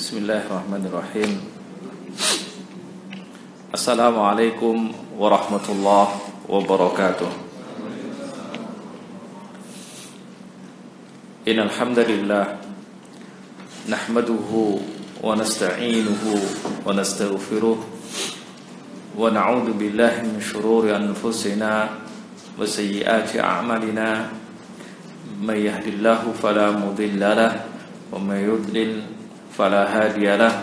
Bismillahirrahmanirrahim. Assalamualaikum warahmatullahi wabarakatuh. Innal hamdalillah nahmaduhu wa nasta'inuhu wa nastaghfiruh wa na'udzu billahi min shururi anfusina wa sayyiati a'malina. May yahdihillahu fala mudilla lahu wa may yudlil فلا هادي له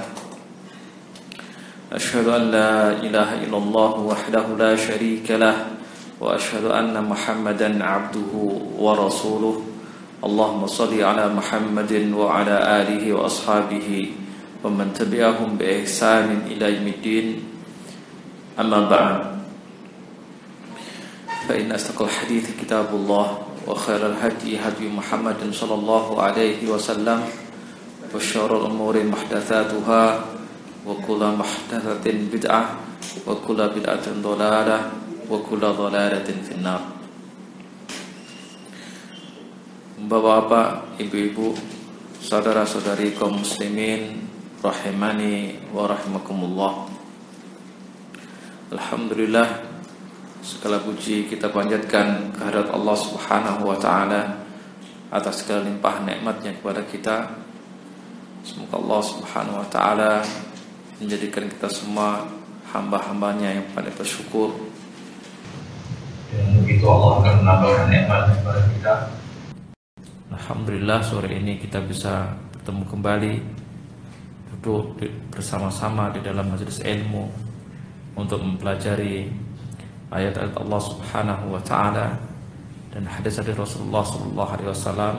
أشهد أن لا إله إلا الله وحده لا شريك له وأشهد أن محمدا عبده ورسوله اللهم صل على محمد وعلى آله وأصحابه ومن تبعهم بإحسان إلى يوم الدين أما بعد فإن أصدق الحديث كتاب الله وخير الهدي هدي محمد صلى الله عليه وسلم وشر الأمور محدثاتها وكل محدثة بدعة وكل بدعة ضلالة وكل ضلالة في النار. Bapak-bapak, ibu-ibu, saudara-saudari kaum muslimin rahimani wa rahimakumullah. Alhamdulillah, segala puji kita panjatkan kehadirat Allah Subhanahu wa taala atas segala limpah nikmatnya kepada kita. Semoga Allah Subhanahu wa ta'ala menjadikan kita semua hamba-hambanya yang paling bersyukur. Dan begitu Allah akan menambahkan nikmat kepada kita. Alhamdulillah, sore ini kita bisa bertemu kembali, duduk bersama-sama di dalam majelis ilmu untuk mempelajari ayat-ayat Allah Subhanahu wa ta'ala dan hadis-hadis Rasulullah sallallahu alaihi wasallam.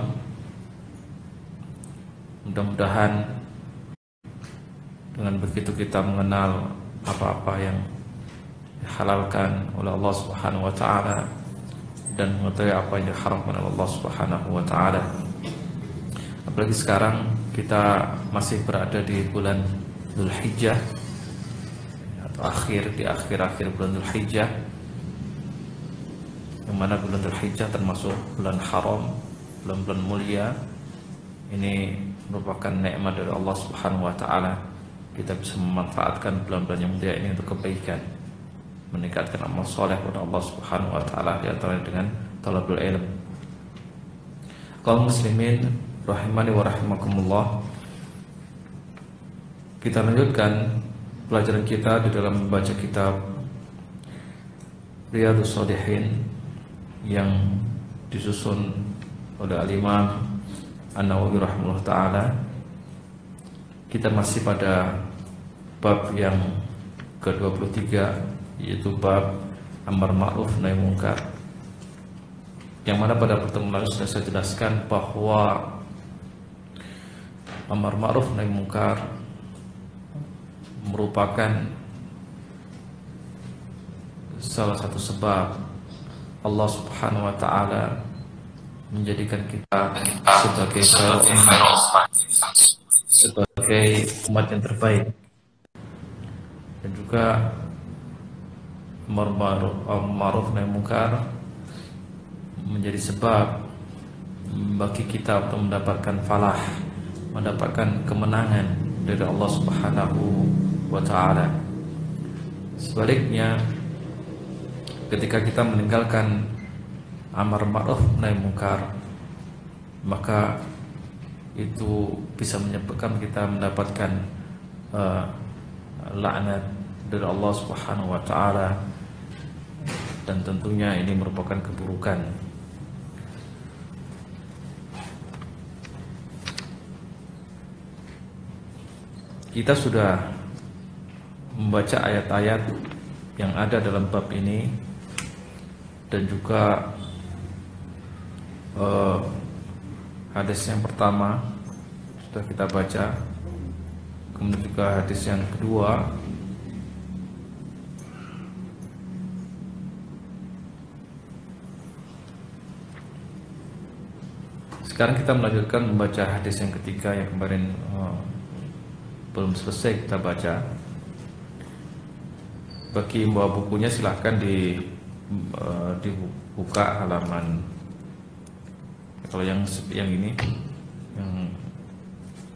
Mudah-mudahan dengan begitu kita mengenal apa-apa yang dihalalkan oleh Allah Subhanahu wa taala dan mengetahui apa yang diharamkan oleh Allah Subhanahu wa taala. Apalagi sekarang kita masih berada di bulan Dzulhijjah atau di akhir bulan Dzulhijjah, yang mana bulan Dzulhijjah termasuk bulan haram, bulan-bulan mulia. Ini merupakan nikmat dari Allah Subhanahu wa taala. Kita bisa memanfaatkan bulan-bulan yang mulia ini untuk kebaikan, meningkatkan amal soleh kepada Allah Subhanahu wa taala, di antaranya dengan talabul ilm. Kaum muslimin rahimani wa rahimakumullah, kita lanjutkan pelajaran kita di dalam membaca kitab Riyadhus Shalihin yang disusun oleh Al-Imam An-Nawawi rahimahullah ta'ala. Kita masih pada bab yang ke-23, yaitu bab amar ma'ruf nahi munkar, yang mana pada pertemuan lalu sudah saya jelaskan bahwa amar ma'ruf nahi munkar merupakan salah satu sebab Allah Subhanahu wa ta'ala menjadikan kita sebagai umat yang terbaik, dan juga amar ma'ruf nahi munkar menjadi sebab bagi kita untuk mendapatkan falah, mendapatkan kemenangan dari Allah Subhanahu wa ta'ala. Sebaliknya, ketika kita meninggalkan amar ma'ruf nahi munkar, maka itu bisa menyebabkan kita mendapatkan laknat dari Allah Subhanahu wa ta'ala, dan tentunya ini merupakan keburukan. Kita sudah membaca ayat-ayat yang ada dalam bab ini, dan juga hadis yang pertama sudah kita baca, kemudian juga hadis yang kedua, sekarang kita melanjutkan membaca hadis yang ketiga yang kemarin belum selesai kita baca. Bagi yang bawa bukunya silahkan dibuka halaman, kalau yang ini yang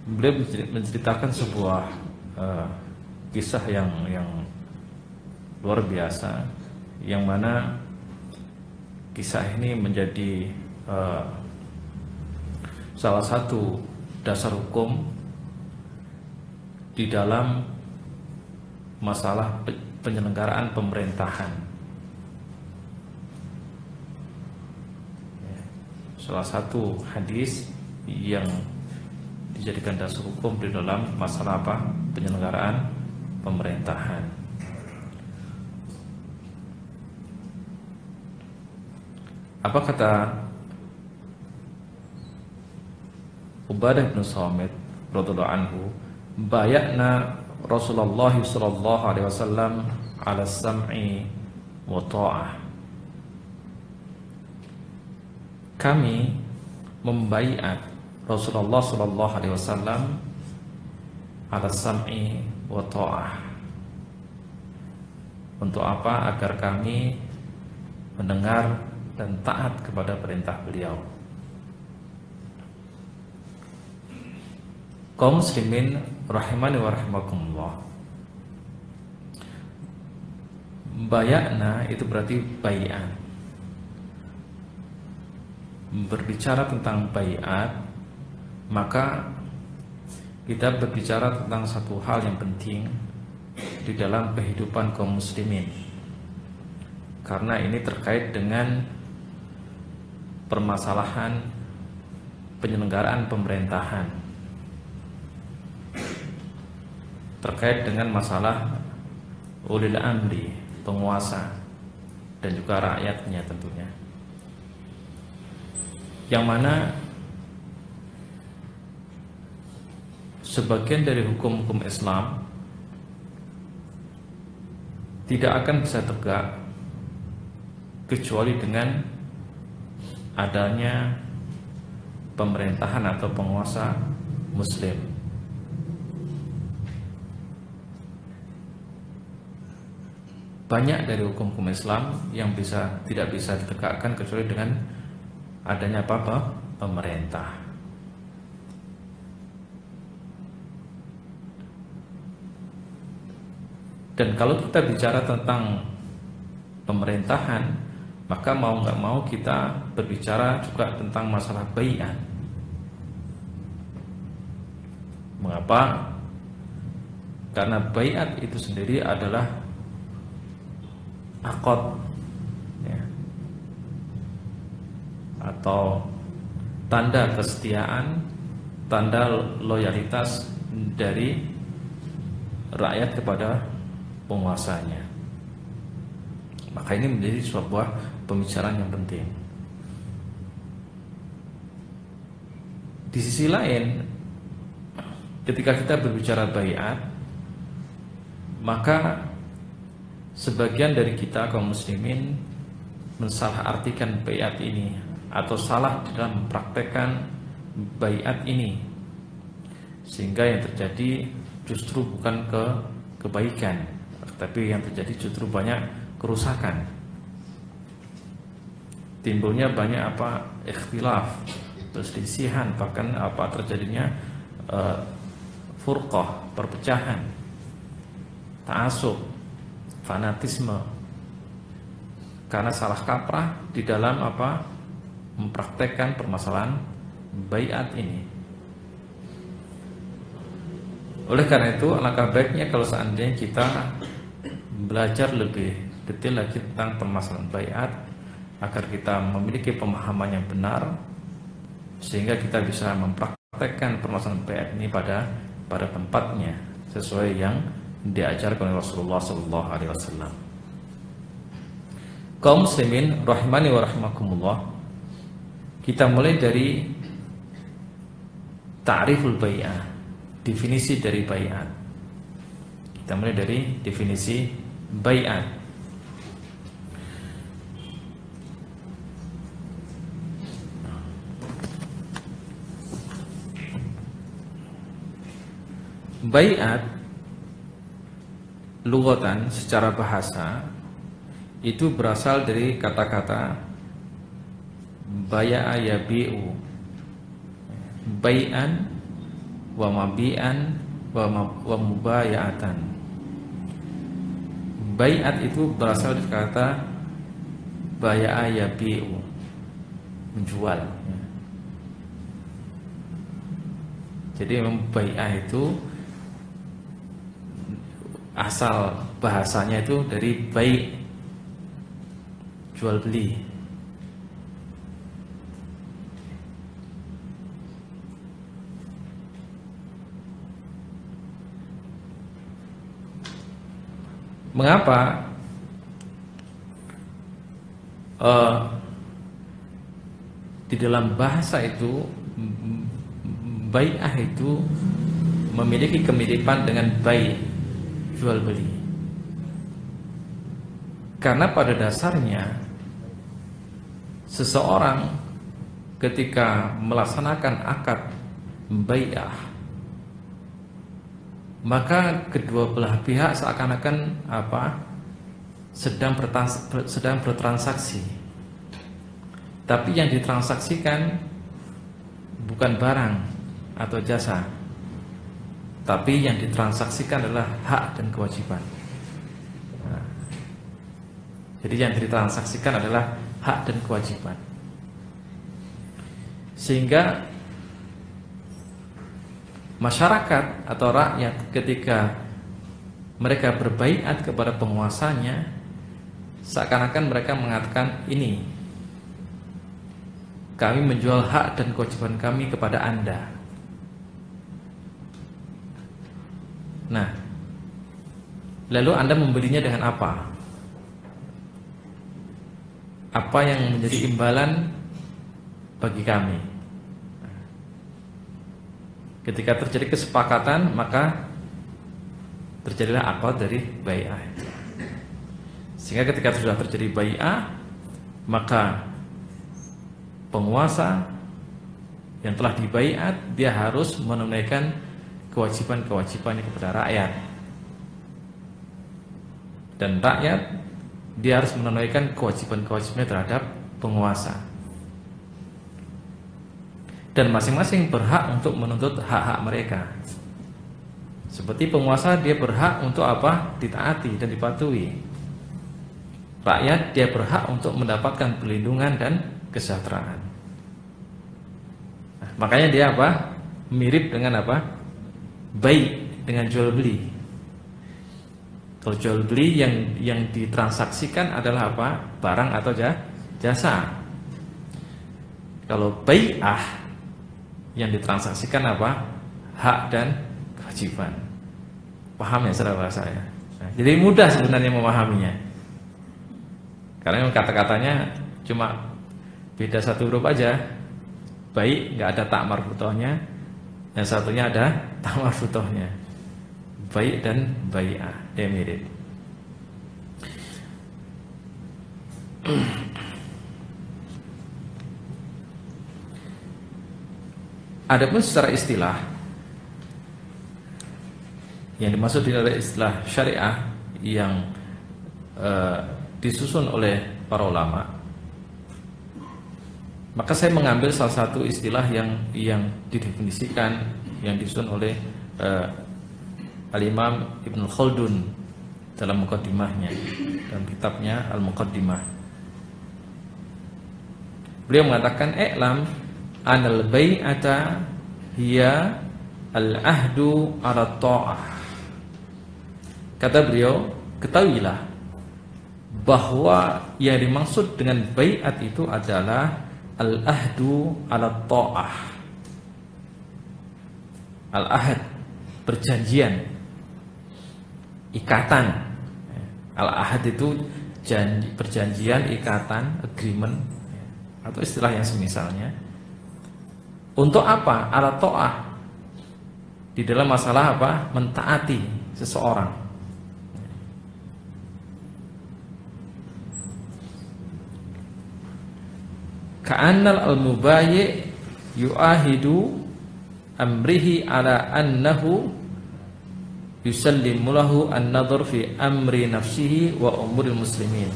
beliau menceritakan sebuah kisah yang luar biasa, yang mana kisah ini menjadi salah satu dasar hukum di dalam masalah penyelenggaraan pemerintahan. Salah satu hadis yang dijadikan dasar hukum di dalam masalah apa? Penyelenggaraan pemerintahan. Apa kata Ubadah bin Samit radhiyallahu anhu, bayatna Rasulullah sallallahu alaihi wasallam ala sam'i wa ta'ah. Kami membaiat Rasulullah sallallahu alaihi wasallam ala sam'i wa ta'ah. Untuk apa? Agar kami mendengar dan taat kepada perintah beliau. Kaum muslimin rahimani wa rahimakumullah. Bayatna itu berarti baiat. Berbicara tentang baiat, maka kita berbicara tentang satu hal yang penting di dalam kehidupan kaum muslimin, karena ini terkait dengan permasalahan penyelenggaraan pemerintahan, terkait dengan masalah ulil amri, penguasa, dan juga rakyatnya tentunya, yang mana sebagian dari hukum-hukum Islam tidak akan bisa tegak kecuali dengan adanya pemerintahan atau penguasa muslim. Banyak dari hukum-hukum Islam yang tidak bisa ditegakkan kecuali dengan adanya apa? Pemerintah. Dan kalau kita bicara tentang pemerintahan, maka mau nggak mau kita berbicara juga tentang masalah baiat. Mengapa? Karena baiat itu sendiri adalah akad, ya, atau tanda kesetiaan, tanda loyalitas dari rakyat kepada penguasanya. Maka ini menjadi sebuah pembicaraan yang penting. Di sisi lain, ketika kita berbicara baiat, maka sebagian dari kita kaum muslimin mensalahartikan baiat ini atau salah dalam mempraktekkan baiat ini, sehingga yang terjadi justru bukan kebaikan, tapi yang terjadi justru banyak kerusakan. Timbulnya banyak ikhtilaf, perselisihan, bahkan terjadinya furqah, perpecahan, ta'assub, fanatisme, karena salah kaprah di dalam mempraktekkan permasalahan baiat ini. Oleh karena itu, alangkah baiknya kalau seandainya kita belajar lebih detail lagi tentang permasalahan baiat, agar kita memiliki pemahaman yang benar, sehingga kita bisa mempraktekkan permasalahan baiat ini pada tempatnya sesuai yang diajarkan oleh Rasulullah SAW. Kaum muslimin rahimani wa rahimakumullah, kita mulai dari ta'riful bai'ah, definisi dari bai'at. Kita mulai dari definisi bai'at. Bai'at lughatan secara bahasa itu berasal dari kata-kata baya'a yabi'u. Bai'an wa mabi'an wa mubaya'atan. Bai'at itu berasal dari kata baya'a yabi'u, menjual. Jadi memang bai'ah itu asal bahasanya itu dari bai', jual beli. Mengapa di dalam bahasa itu bai'ah itu memiliki kemiripan dengan bai', jual beli? Karena pada dasarnya seseorang ketika melaksanakan akad bai'ah, maka kedua belah pihak seakan-akan sedang bertransaksi. Tapi yang ditransaksikan bukan barang atau jasa, tapi yang ditransaksikan adalah hak dan kewajiban. Jadi yang ditransaksikan adalah hak dan kewajiban. Sehingga masyarakat atau rakyat ketika mereka berbaiat kepada penguasanya, seakan-akan mereka mengatakan, ini kami menjual hak dan kewajiban kami kepada Anda. Nah, lalu Anda membelinya dengan apa? Apa yang menjadi imbalan bagi kami? Ketika terjadi kesepakatan, maka terjadilah akad dari bai'ah. Sehingga ketika sudah terjadi bai'ah, maka penguasa yang telah dibaiat, dia harus menunaikan kewajiban-kewajibannya kepada rakyat. Dan rakyat, dia harus menunaikan kewajiban-kewajibannya terhadap penguasa. Dan masing-masing berhak untuk menuntut hak-hak mereka. Seperti penguasa, dia berhak untuk ditaati dan dipatuhi. Rakyat, dia berhak untuk mendapatkan perlindungan dan kesejahteraan. Nah, makanya dia mirip dengan baik dengan jual beli. Kalau jual beli yang ditransaksikan adalah barang atau jasa. Kalau bai'ah yang ditransaksikan hak dan kewajiban. Paham ya saudara saya? Nah, jadi mudah sebenarnya memahaminya. Karena kata-katanya cuma beda satu huruf aja. Baik, nggak ada tak marfutohnya. Yang satunya ada tak marfutohnya. Baik dan bai'ah, dia mirip. Adapun secara istilah, yang dimaksud oleh istilah syariah yang disusun oleh para ulama, maka saya mengambil salah satu istilah yang didefinisikan, yang disusun oleh Al-Imam Ibnu Khaldun dalam muqaddimahnya, dalam kitabnya Al-Muqaddimah. Beliau mengatakan, "I'lam anal bai'ata hiya al-ahdu 'ala ta'ah." Kata beliau, ketahuilah bahwa yang dimaksud dengan bai'at itu adalah al-ahdu 'ala ta'ah. Al-ahd, perjanjian, ikatan. Al-ahd itu perjanjian, ikatan, agreement, atau istilah yang semisalnya. Untuk apa? Ala ta'ah, di dalam masalah mentaati seseorang. Ka'annal al-mubayyi' yu'ahidu amrihi ala annahu yusallimu lahu an-nadhar fi amri nafsihi wa umuril muslimin.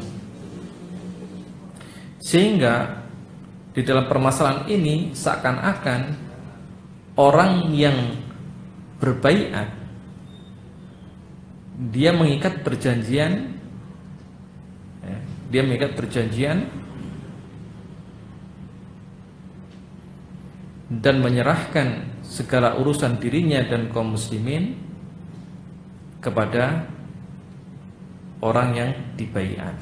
Sehingga di dalam permasalahan ini seakan-akan orang yang berbaiat, dia mengikat perjanjian, dia mengikat perjanjian dan menyerahkan segala urusan dirinya dan kaum muslimin kepada orang yang dibaiat.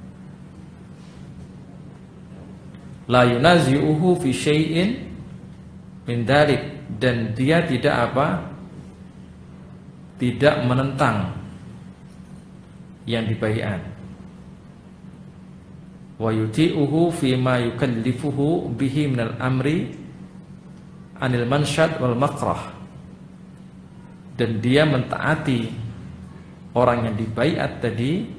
La yunazi'uhu fi syai'in min dzalik, dan dia tidak tidak menentang yang dibaiat. Wa yuti'uhu fi ma yukallifuhu bihi minal amri anil mansyad wal makrah, dan dia mentaati orang yang dibaiat tadi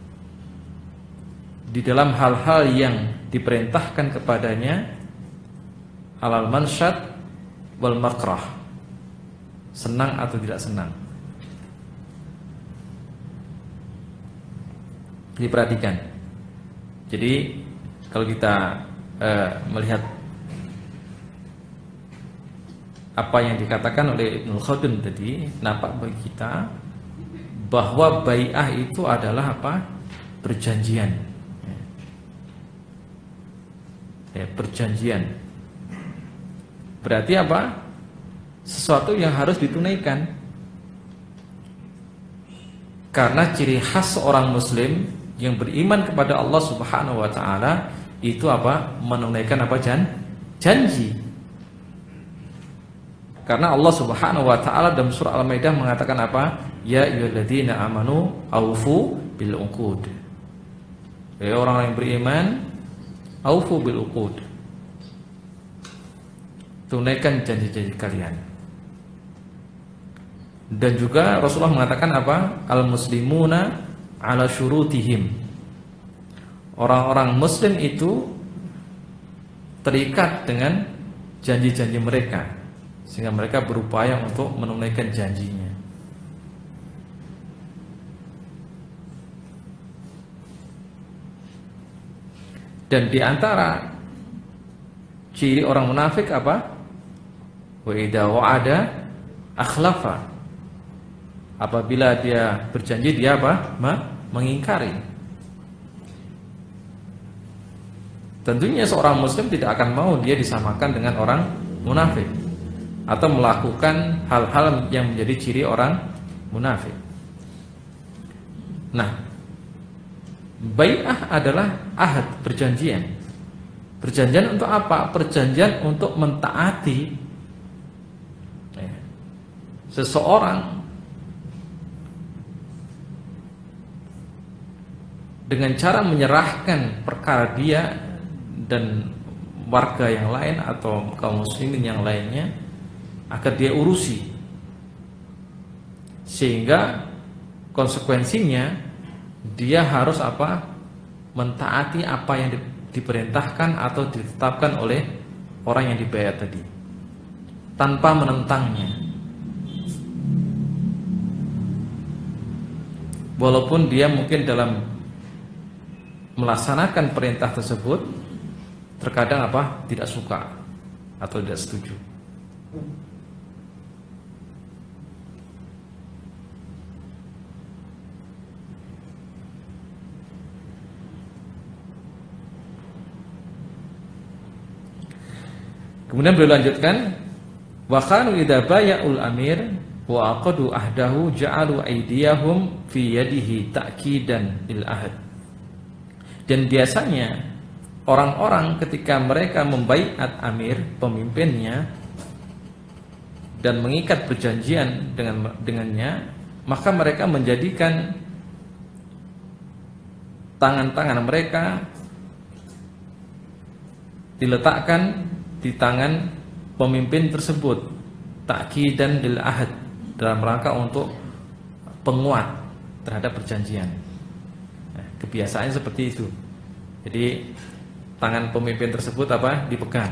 di dalam hal-hal yang diperintahkan kepadanya, alal mansyad wal makrah, senang atau tidak senang. Diperhatikan. Jadi kalau kita melihat apa yang dikatakan oleh Ibnul Khaldun tadi, nampak bagi kita bahwa bai'ah itu adalah perjanjian. Perjanjian berarti sesuatu yang harus ditunaikan, karena ciri khas seorang muslim yang beriman kepada Allah Subhanahu wa taala itu menunaikan janji. Karena Allah Subhanahu wa taala dalam surah Al-Maidah mengatakan ya ayyuhalladzina amanu aufu bil uqud. Ya orang yang beriman, aufu bil uqud, tunaikan janji-janji kalian. Dan juga Rasulullah mengatakan al muslimuna ala syurutihim, orang-orang muslim itu terikat dengan janji-janji mereka, sehingga mereka berupaya untuk menunaikan janjinya. Dan di antara ciri orang munafik wa idza wa'ada akhlafa, apabila dia berjanji dia mengingkari. Tentunya seorang muslim tidak akan mau dia disamakan dengan orang munafik atau melakukan hal-hal yang menjadi ciri orang munafik. Nah, bai'ah adalah ahad, perjanjian. Perjanjian untuk apa? Perjanjian untuk mentaati seseorang dengan cara menyerahkan perkara dia dan warga yang lain atau kaum muslimin yang lainnya akan dia urusi, sehingga konsekuensinya dia harus mentaati apa yang diperintahkan atau ditetapkan oleh orang yang dibaiat tadi, tanpa menentangnya. Walaupun dia mungkin dalam melaksanakan perintah tersebut terkadang tidak suka atau tidak setuju. Kemudian beliau lanjutkan, wa kanu idza baya'ul amir wa aqadu ahdahu ja'alu aydiyahum fi yadihi ta'kidan lil ahd. Dan biasanya orang-orang ketika mereka membaiat amir, pemimpinnya, dan mengikat perjanjian dengannya, maka mereka menjadikan tangan-tangan mereka diletakkan di tangan pemimpin tersebut, ta'kidan lil ahd, dalam rangka untuk penguat terhadap perjanjian. Kebiasaannya seperti itu. Jadi tangan pemimpin tersebut dipegang,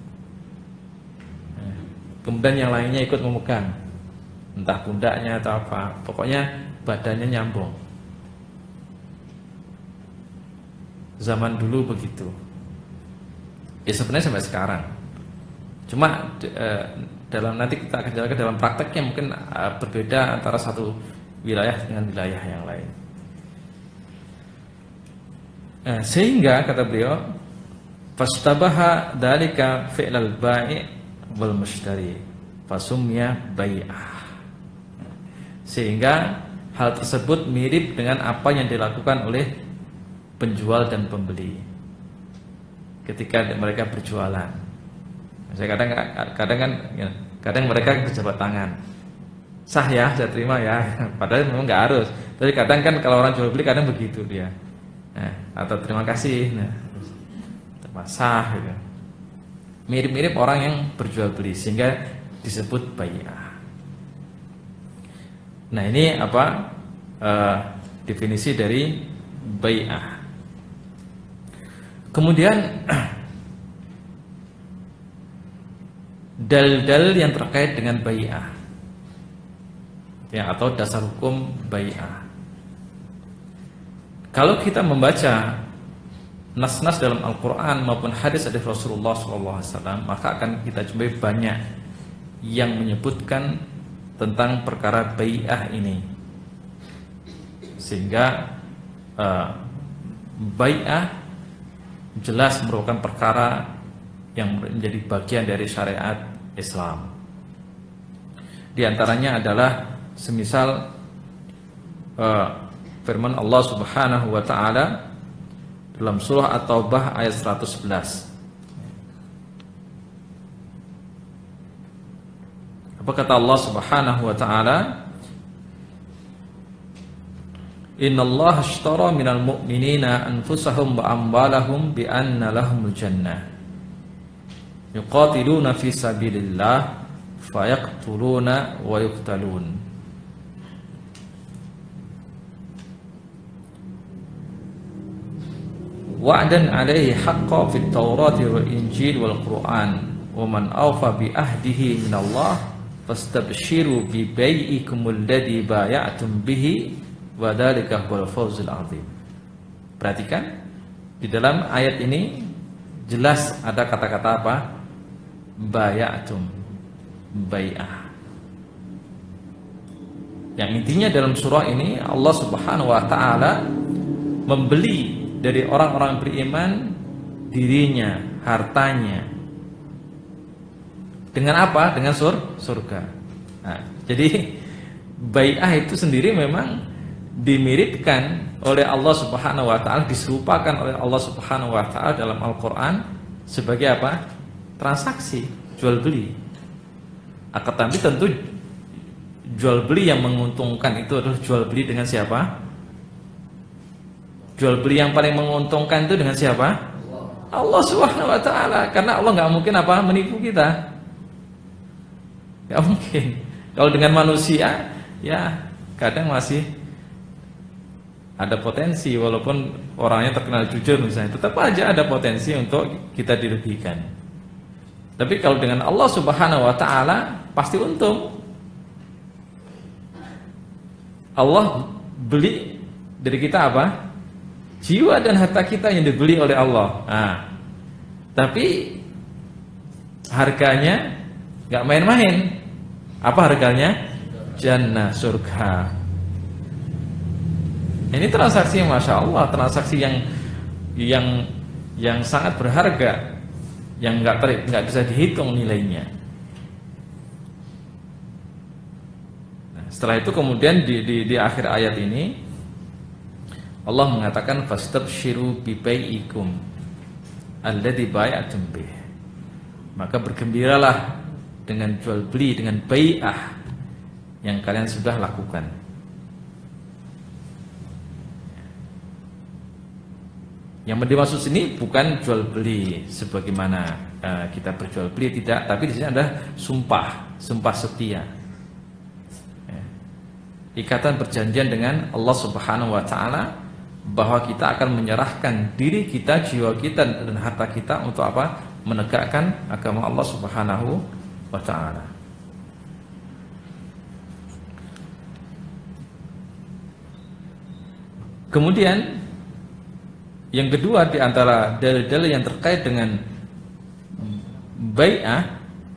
kemudian yang lainnya ikut memegang, entah pundaknya atau pokoknya badannya nyambung. Zaman dulu begitu. Sebenarnya sampai sekarang. Cuma dalam nanti kita akan jelaskan dalam prakteknya mungkin berbeda antara satu wilayah dengan wilayah yang lain. Sehingga kata beliau, fastabaha dzalika fi'lal bai' wal mushtari fasumya bai'ah. Sehingga hal tersebut mirip dengan apa yang dilakukan oleh penjual dan pembeli ketika mereka berjualan. Saya kadang mereka berjabat tangan, sah ya, saya terima ya, padahal memang nggak harus. Tapi kadang kan kalau orang jual beli kadang begitu dia, atau terima kasih, sah gitu. Mirip-mirip orang yang berjual beli sehingga disebut bai'ah. Nah ini apa definisi dari bai'ah. Kemudian dalil-dalil yang terkait dengan bai'ah, ya, atau dasar hukum bai'ah. Kalau kita membaca nas-nas dalam Al-Quran maupun hadis-hadis Rasulullah SAW, maka akan kita jumpai banyak yang menyebutkan tentang perkara bai'ah ini, sehingga bai'ah jelas merupakan perkara yang menjadi bagian dari syariat Islam. Di antaranya adalah semisal firman Allah Subhanahu wa taala dalam surah At-Taubah ayat 111. Apa kata Allah Subhanahu wa taala? Innallaha ashtara minal mu'minina anfusahum wa amwalahum bi anna lahumul jannah yuqatiluna fi sabilillah fayaqtuluna wa yuqtalun. Wa'dan 'alaihi haqqan fit Taurati wal Injil wal Qur'an wa man awfa bi ahdihi minallah fastabshiru bi bai'ikumul ladzi bay'atum bihi wa dzalika huwal fawzul 'adzim. Perhatikan di dalam ayat ini jelas ada kata-kata apa? Bay'atum, bai'ah. Yang intinya dalam surah ini Allah Subhanahu wa taala membeli dari orang-orang beriman dirinya, hartanya. Dengan apa? Dengan surga. Nah, jadi bai'ah itu sendiri memang dimiripkan oleh Allah Subhanahu wa taala, diserupakan oleh Allah Subhanahu wa taala dalam Al-Qur'an sebagai apa? Transaksi, jual beli. Tapi tentu jual beli yang menguntungkan itu adalah jual beli dengan siapa? Jual beli yang paling menguntungkan itu dengan siapa? Allah Subhanahu wa taala. Karena Allah nggak mungkin apa? Menipu kita. Nggak mungkin. Kalau dengan manusia, ya kadang masih ada potensi, walaupun orangnya terkenal jujur misalnya, tetap aja ada potensi untuk kita dirugikan. Tapi kalau dengan Allah Subhanahu wa taala pasti untung. Allah beli dari kita apa? Jiwa dan harta kita yang dibeli oleh Allah. Nah, tapi harganya nggak main-main. Apa harganya? Jannah, surga. Ini transaksi Masya Allah, transaksi yang sangat berharga, yang nggak bisa dihitung nilainya. Nah, setelah itu kemudian di akhir ayat ini Allah mengatakan fastabshiru bi bai'ikum alladzi bay'atum bih. Maka bergembiralah dengan jual beli, dengan bai'ah yang kalian sudah lakukan. Yang dimaksud sini bukan jual beli sebagaimana kita berjual beli, tidak, tapi di sini ada sumpah setia. Ikatan perjanjian dengan Allah Subhanahu wa taala bahwa kita akan menyerahkan diri kita, jiwa kita dan harta kita untuk apa? Menegakkan agama Allah Subhanahu wa taala. Kemudian yang kedua di antara dalil-dalil yang terkait dengan bai'ah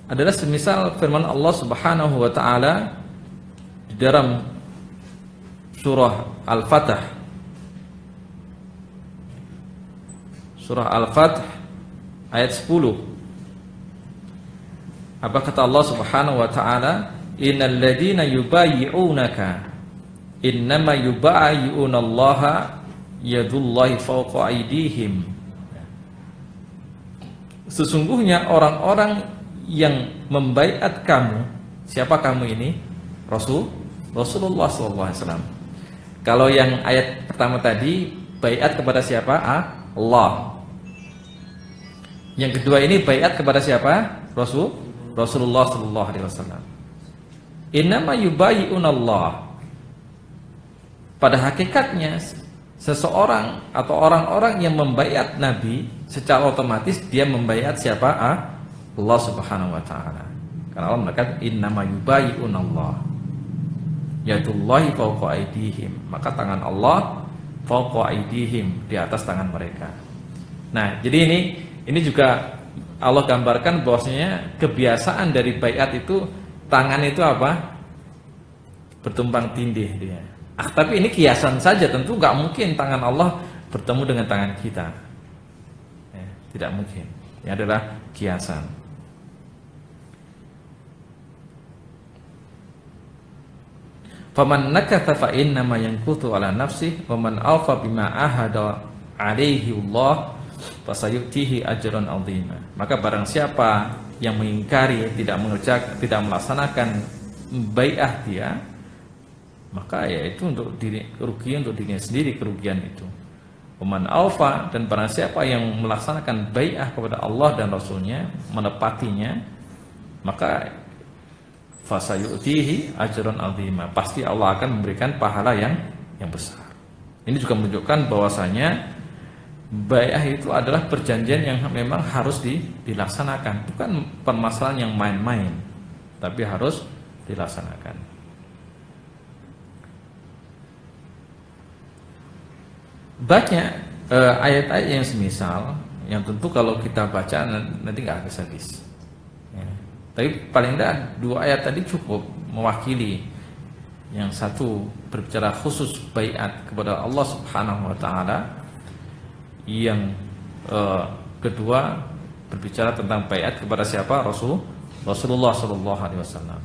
adalah semisal firman Allah Subhanahu wa taala di dalam surah Al-Fatah. Surah Al-Fatah ayat 10. Apa kata Allah Subhanahu wa taala? Innal ladzina yubayyi'unaka innama yubayyi'unallaha yadullahi fawqa aydihim. Sesungguhnya orang-orang yang membaiat kamu, siapa kamu ini? Rasulullah SAW. Kalau yang ayat pertama tadi baiat kepada siapa? Allah. Yang kedua ini baiat kepada siapa? Rasulullah sallallahu alaihi wasallam. Innama yubayyi'unallah. Pada hakikatnya seseorang atau orang-orang yang membaiat Nabi secara otomatis dia membaiat siapa? Allah Subhanahu wa taala. Karena Allah mengatakan innama yubayyi'unallah. Yadullahi fawqa aydihim. Maka tangan Allah fawqa aydihim, di atas tangan mereka. Nah, jadi ini juga Allah gambarkan bahwasanya kebiasaan dari baiat itu tangan itu apa? Bertumpang tindih dia. Tapi ini kiasan saja, tentu nggak mungkin tangan Allah bertemu dengan tangan kita. Ya, tidak mungkin. Ini adalah kiasan. Faman nakatha fa innama yanquthu ala nafsihi wa man awfa bima ahada alaihi Allah fasayutihi ajran 'azima. Maka barang siapa yang mengingkari, tidak mengerjakan, tidak melaksanakan bai'ah dia, maka ya itu untuk kerugian untuk dirinya sendiri, kerugian itu. Waman aufa, dan barang siapa yang melaksanakan bai'ah kepada Allah dan Rasulnya, menepatinya, maka fasayutihi ajran 'azima. Pasti Allah akan memberikan pahala yang besar. Ini juga menunjukkan bahwasanya bai'ah itu adalah perjanjian yang memang harus dilaksanakan, bukan permasalahan yang main-main, tapi harus dilaksanakan. Banyak ayat-ayat yang semisal, yang tentu kalau kita baca nanti nggak habis-habis. Ya. Tapi paling tidak 2 ayat tadi cukup mewakili. Yang satu berbicara khusus bai'at kepada Allah Subhanahu wa taala. Yang kedua berbicara tentang bai'at kepada siapa? Rasulullah sallallahu alaihi wasallam.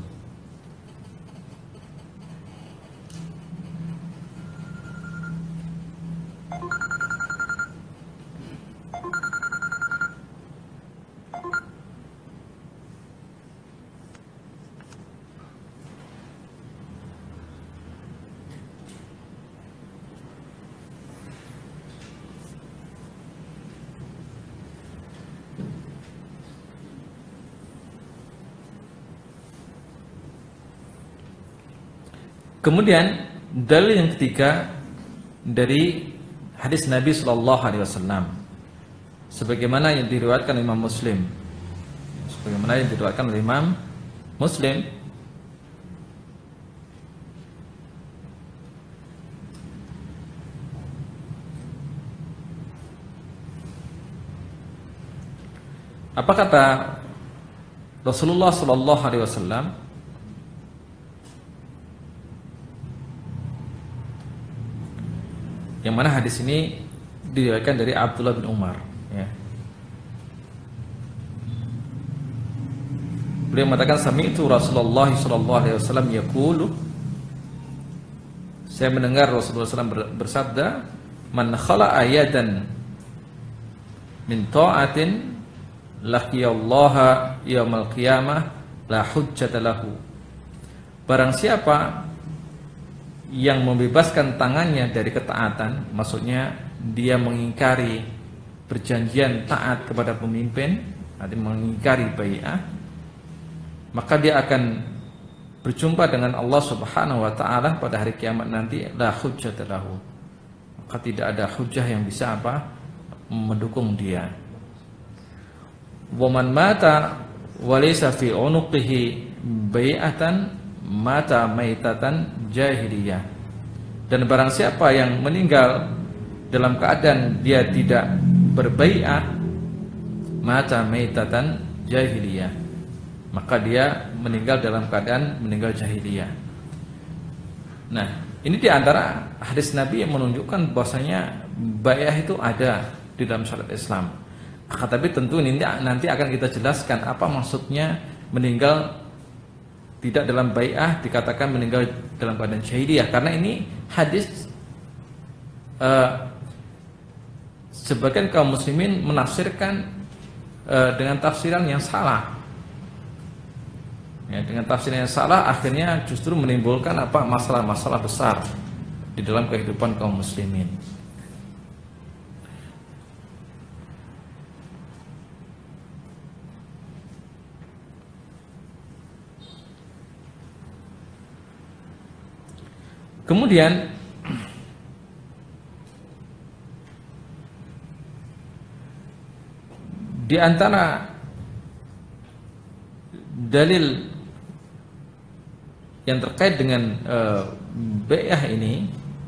Kemudian dalil yang ketiga dari hadis Nabi Sallallahu Alaihi Wasallam, sebagaimana yang diriwayatkan Imam Muslim, Apa kata Rasulullah Sallallahu Alaihi Wasallam? Yang mana hadis ini diriwayatkan dari Abdullah bin Umar. Ya. Beliau mengatakan, sami'tu Rasulullah sallallahu alaihi wasallam yaqulu, saya mendengar Rasulullah SAW bersabda, man khala'a yadan min ta'atin laqiyallaha yaumal qiyamah la hujjata lahu. Barang siapa yang membebaskan tangannya dari ketaatan, maksudnya dia mengingkari perjanjian taat kepada pemimpin, nanti mengingkari bai'ah, maka dia akan berjumpa dengan Allah Subhanahu wa taala pada hari kiamat nanti, la hujjata lahu. Maka tidak ada hujjah yang bisa mendukung dia. Wa man mata wa laysa fi unuqihi bai'atan mata maitatan jahiliyah. Dan barang siapa yang meninggal dalam keadaan dia tidak berbai'ah, mata maitatan jahiliyah, maka dia meninggal dalam keadaan meninggal jahiliyah. Nah, ini diantara hadis Nabi yang menunjukkan bahwasanya bai'ah itu ada di dalam syariat Islam. Tapi tentu ini nanti akan kita jelaskan apa maksudnya meninggal tidak dalam bai'ah dikatakan meninggal dalam keadaan jahiliyah, karena ini hadis sebagian kaum muslimin menafsirkan dengan tafsiran yang salah. Ya, dengan tafsiran yang salah akhirnya justru menimbulkan masalah-masalah besar di dalam kehidupan kaum muslimin. Kemudian di antara dalil yang terkait dengan bai'ah ini,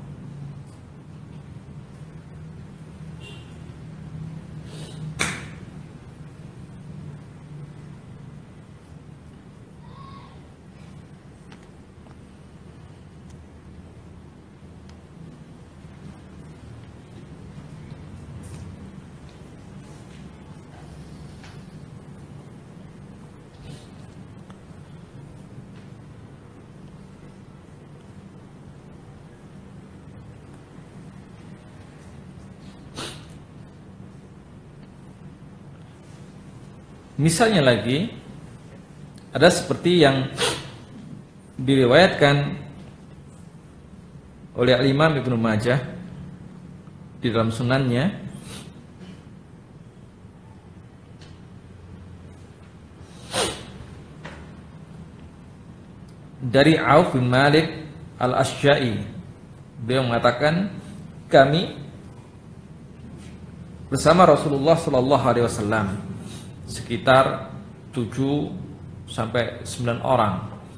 misalnya lagi ada seperti yang diriwayatkan oleh Imam Ibnu Majah di dalam sunannya dari Auf bin Malik Al-Asy'a'i. Beliau mengatakan, kami bersama Rasulullah sallallahu alaihi wasallam sekitar 7 sampai 9 orang.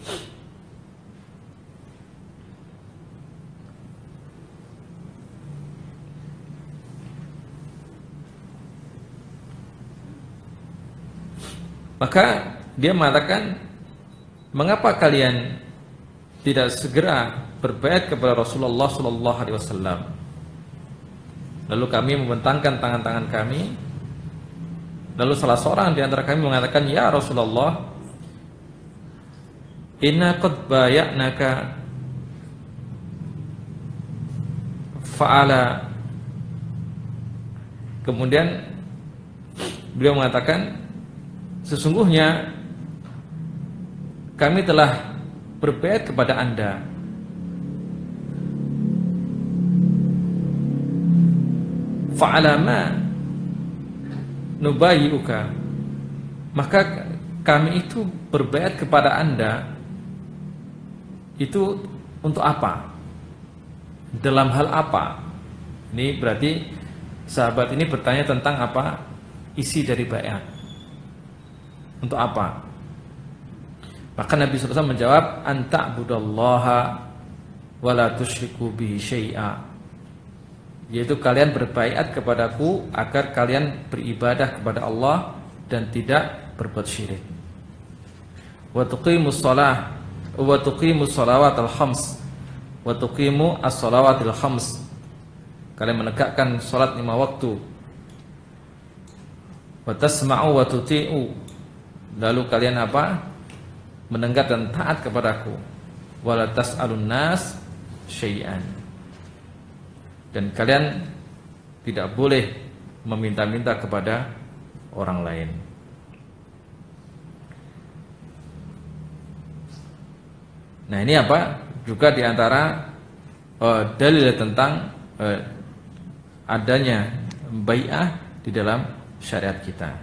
Maka dia mengatakan, mengapa kalian tidak segera berbaiat kepada Rasulullah sallallahu alaihi wasallam? Lalu kami membentangkan tangan-tangan kami. Lalu salah seorang di antara kami mengatakan, ya Rasulullah, inna qad baya'naka fa'ala. Kemudian beliau mengatakan, sesungguhnya kami telah berbaiat kepada Anda. Fa'ala ma nubayyuka, maka kami itu berbaiat kepada Anda itu untuk apa? Dalam hal apa? Ini berarti sahabat ini bertanya tentang apa isi dari baiat. Untuk apa? Maka Nabi SAW menjawab, anta'budallaha wa la tusyriku bihi syai'a, yaitu kalian berbaiat kepadaku agar kalian beribadah kepada Allah dan tidak berbuat syirik. Wa tuqimus shalah wa tuqimus shalawatal khams wa tuqimu as-shalawatil khams, kalian menegakkan salat 5 waktu. Wa tasma'u wa tuti'u, lalu kalian apa? Mendengar dan taat kepadaku. Wa la tas'alun nas syai'an, dan kalian tidak boleh meminta-minta kepada orang lain. Nah, ini apa? Juga diantara dalil tentang adanya bai'ah di dalam syariat kita.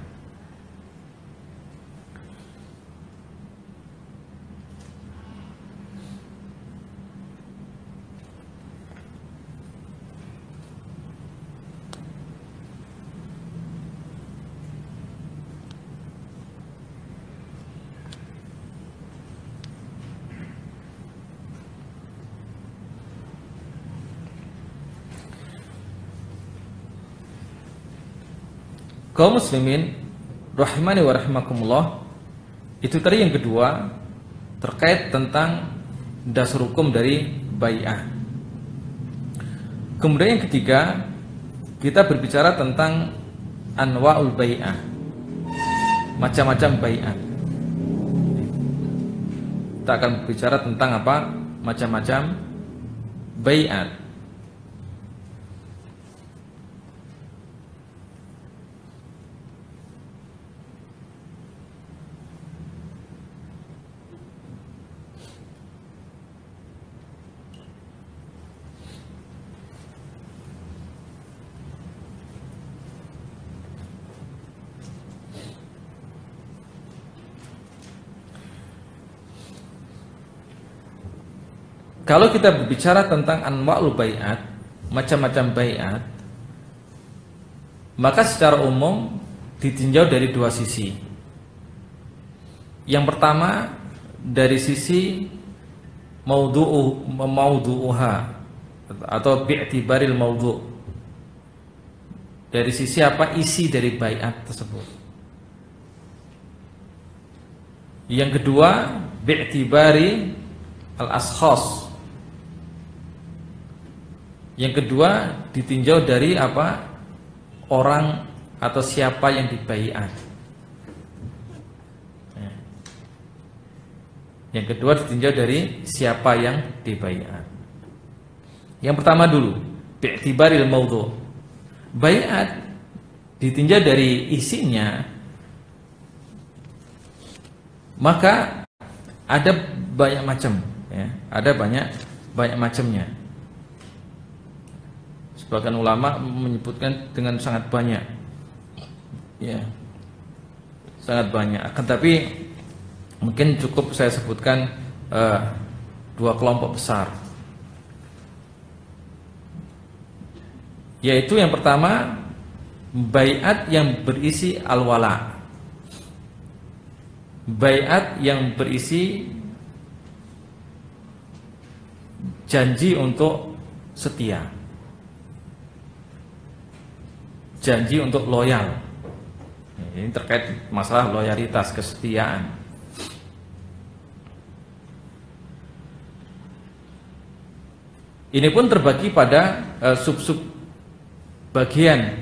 Kaum muslimin rahimani wa rahimakumullah, Itu tadi yang kedua, terkait tentang dasar hukum dari bai'ah. Kemudian yang ketiga, kita berbicara tentang anwa'ul bai'ah, macam-macam bai'ah. Kita akan berbicara tentang apa? Macam-macam bai'ah. Kalau kita berbicara tentang anwa'ul bai'at, macam-macam bai'at, maka secara umum ditinjau dari dua sisi. Yang pertama dari sisi maudu'uha atau bi'tibaril maudu'. Dari sisi apa? Isi dari bai'at tersebut. Yang kedua bi'tibari al-ashkhas. Yang kedua ditinjau dari apa? Orang atau siapa yang dibaiat. Yang kedua ditinjau dari siapa yang dibaiat. Yang pertama dulu, bi'tibaril maudhu'. Baiat ditinjau dari isinya. Maka ada banyak macam, ya. Ada banyak macamnya. Sebagian ulama menyebutkan dengan sangat banyak, ya, sangat banyak. Akan tapi mungkin cukup saya sebutkan dua kelompok besar, yaitu yang pertama baiat yang berisi al-wala, baiat yang berisi janji untuk setia, janji untuk loyal. Ini terkait masalah loyalitas, kesetiaan. Ini pun terbagi pada sub-sub bagian.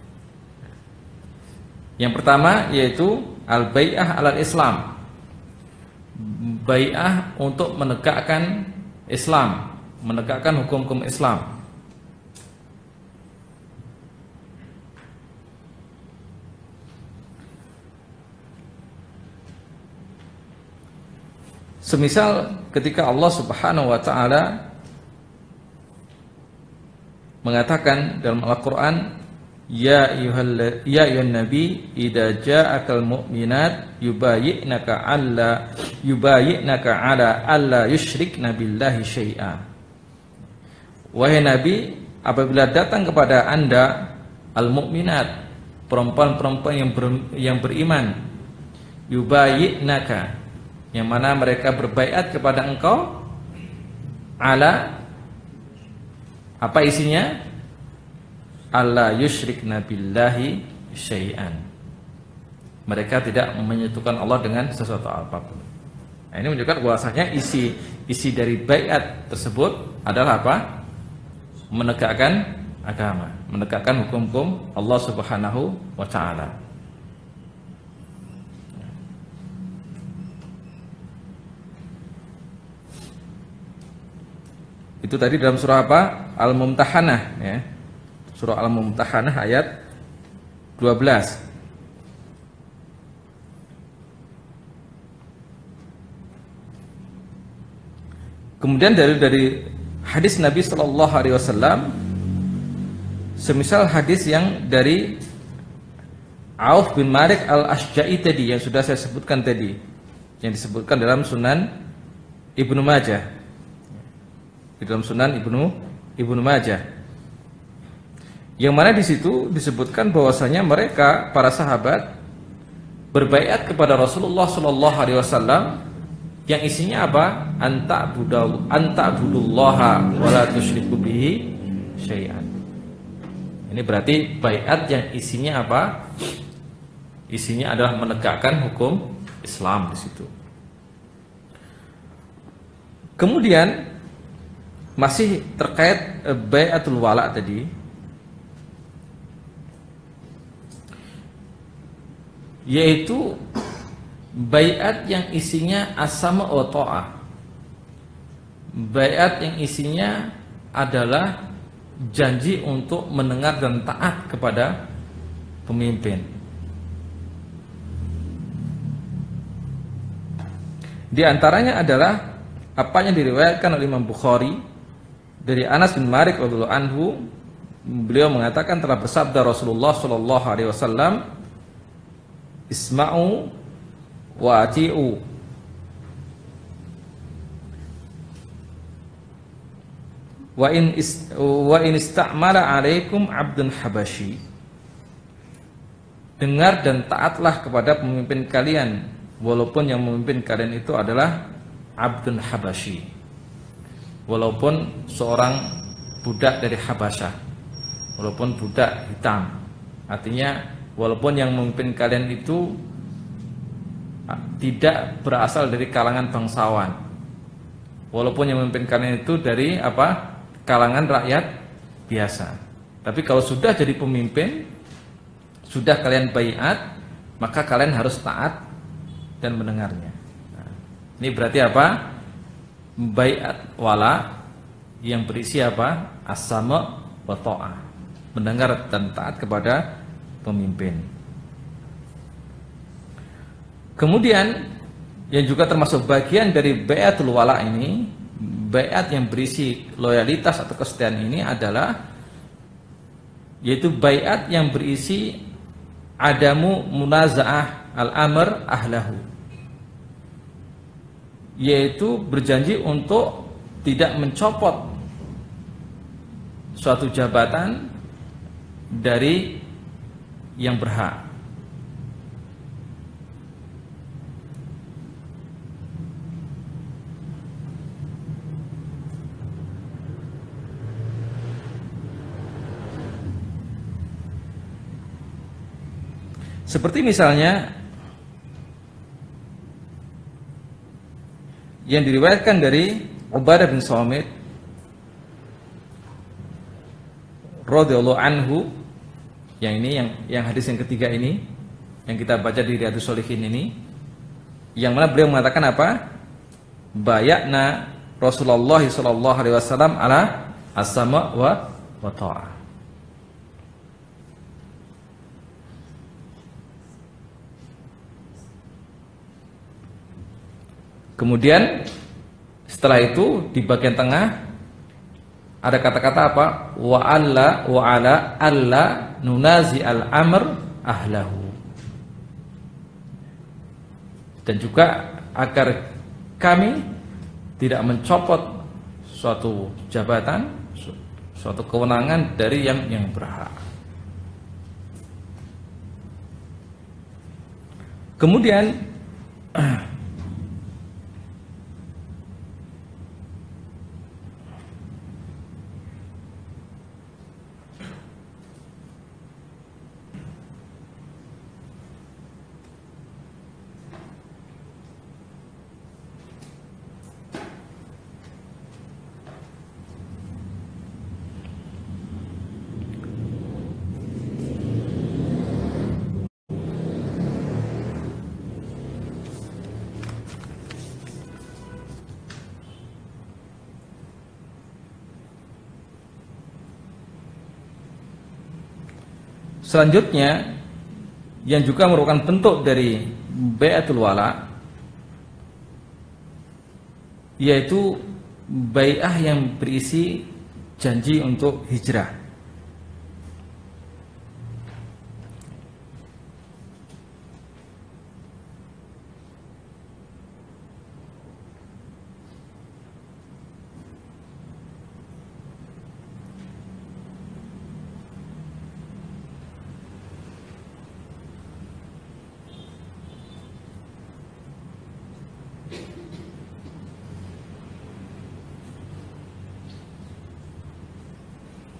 Yang pertama yaitu al-bai'ah alal Islam, bai'ah untuk menegakkan Islam, menegakkan hukum-hukum Islam. Semisal ketika Allah Subhanahu wa taala mengatakan dalam Al-Qur'an, ya ayyuhan nabi idza ja'akal mu'minat yubayyi'naka ala alla yusyrikna billahi syai'a. Wahai nabi, apabila datang kepada Anda al-mu'minat, perempuan-perempuan yang beriman, yubayyi'naka, yang mana mereka berbaiat kepada engkau, ala, apa isinya? Alla yusyrikna billahi syai'an. Mereka tidak menyekutukan Allah dengan sesuatu apapun. Nah, ini menunjukkan bahwasanya isi dari baiat tersebut adalah apa? Menegakkan agama, menegakkan hukum-hukum Allah Subhanahu wa taala. Itu tadi dalam surah apa? Al-Mumtahanah, ya. Surah Al-Mumtahanah ayat 12. Kemudian dari hadis Nabi sallallahu alaihi wasallam, semisal hadis yang dari Auf bin Malik al-Ashja'i tadi yang sudah saya sebutkan tadi, yang disebutkan dalam Sunan Ibnu Majah. Di dalam Sunan Ibnu Majah, yang mana di situ disebutkan bahwasanya mereka para sahabat berbaiat kepada Rasulullah Shallallahu Alaihi Wasallam yang isinya apa? Anta'budullaha wa la tusyriku bihi syai'an. Ini berarti baiat yang isinya apa? Isinya adalah menegakkan Islam di situ. Kemudian masih terkait bai'atul wala tadi, yaitu bai'at yang isinya as-sama' wa tha'ah. Bai'at yang isinya adalah janji untuk mendengar dan taat kepada pemimpin. Di antaranya adalah apa yang diriwayatkan oleh Imam Bukhari dari Anas bin Malik radhiyallahu anhu. Beliau mengatakan telah bersabda Rasulullah sallallahu alaihi wasallam, "Isma'u wa ati'u." Wa in istamala alaikum abdun habasyi. Dengar dan taatlah kepada pemimpin kalian, walaupun yang memimpin kalian itu adalah abdun habasyi, walaupun seorang budak dari Habasyah, walaupun budak hitam. Artinya walaupun yang memimpin kalian itu tidak berasal dari kalangan bangsawan, walaupun yang memimpin kalian itu dari apa? Kalangan rakyat biasa. Tapi kalau sudah jadi pemimpin, sudah kalian baiat, maka kalian harus taat dan mendengarnya. Nah, ini berarti apa? Baiat wala yang berisi apa? As-sama' wa tha'ah. Mendengar dan taat kepada pemimpin. Kemudian yang juga termasuk bagian dari baiatul wala ini, baiat yang berisi loyalitas atau kesetiaan ini adalah yaitu baiat yang berisi adamu munaza'ah al-amr ahlahu, yaitu berjanji untuk tidak mencopot suatu jabatan dari yang berhak. Seperti misalnya yang diriwayatkan dari Ubadah bin Samit radhiyallahu anhu, yang ini yang hadis yang ketiga ini yang kita baca di Riyadhus Shalihin ini, yang mana beliau mengatakan apa? Bayatna Rasulullah sallallahu alaihi wasallam ala as-sama' wa tha'ah. Kemudian setelah itu di bagian tengah ada kata-kata apa? Wa ala alla nunazi al-amr ahlahu. Dan juga agar kami tidak mencopot suatu jabatan, suatu kewenangan dari yang berhak. Kemudian selanjutnya yang juga merupakan bentuk dari bai'atul wala, yaitu bai'ah yang berisi janji untuk hijrah.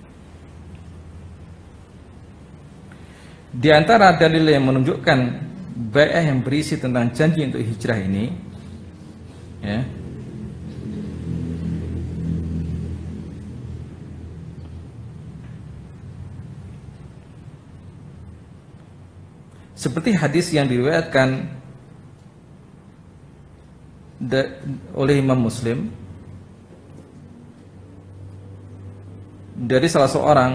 Di antara dalil yang menunjukkan bai'ah yang berisi tentang janji untuk hijrah ini, ya, seperti hadis yang diriwayatkan oleh Imam Muslim dari salah seorang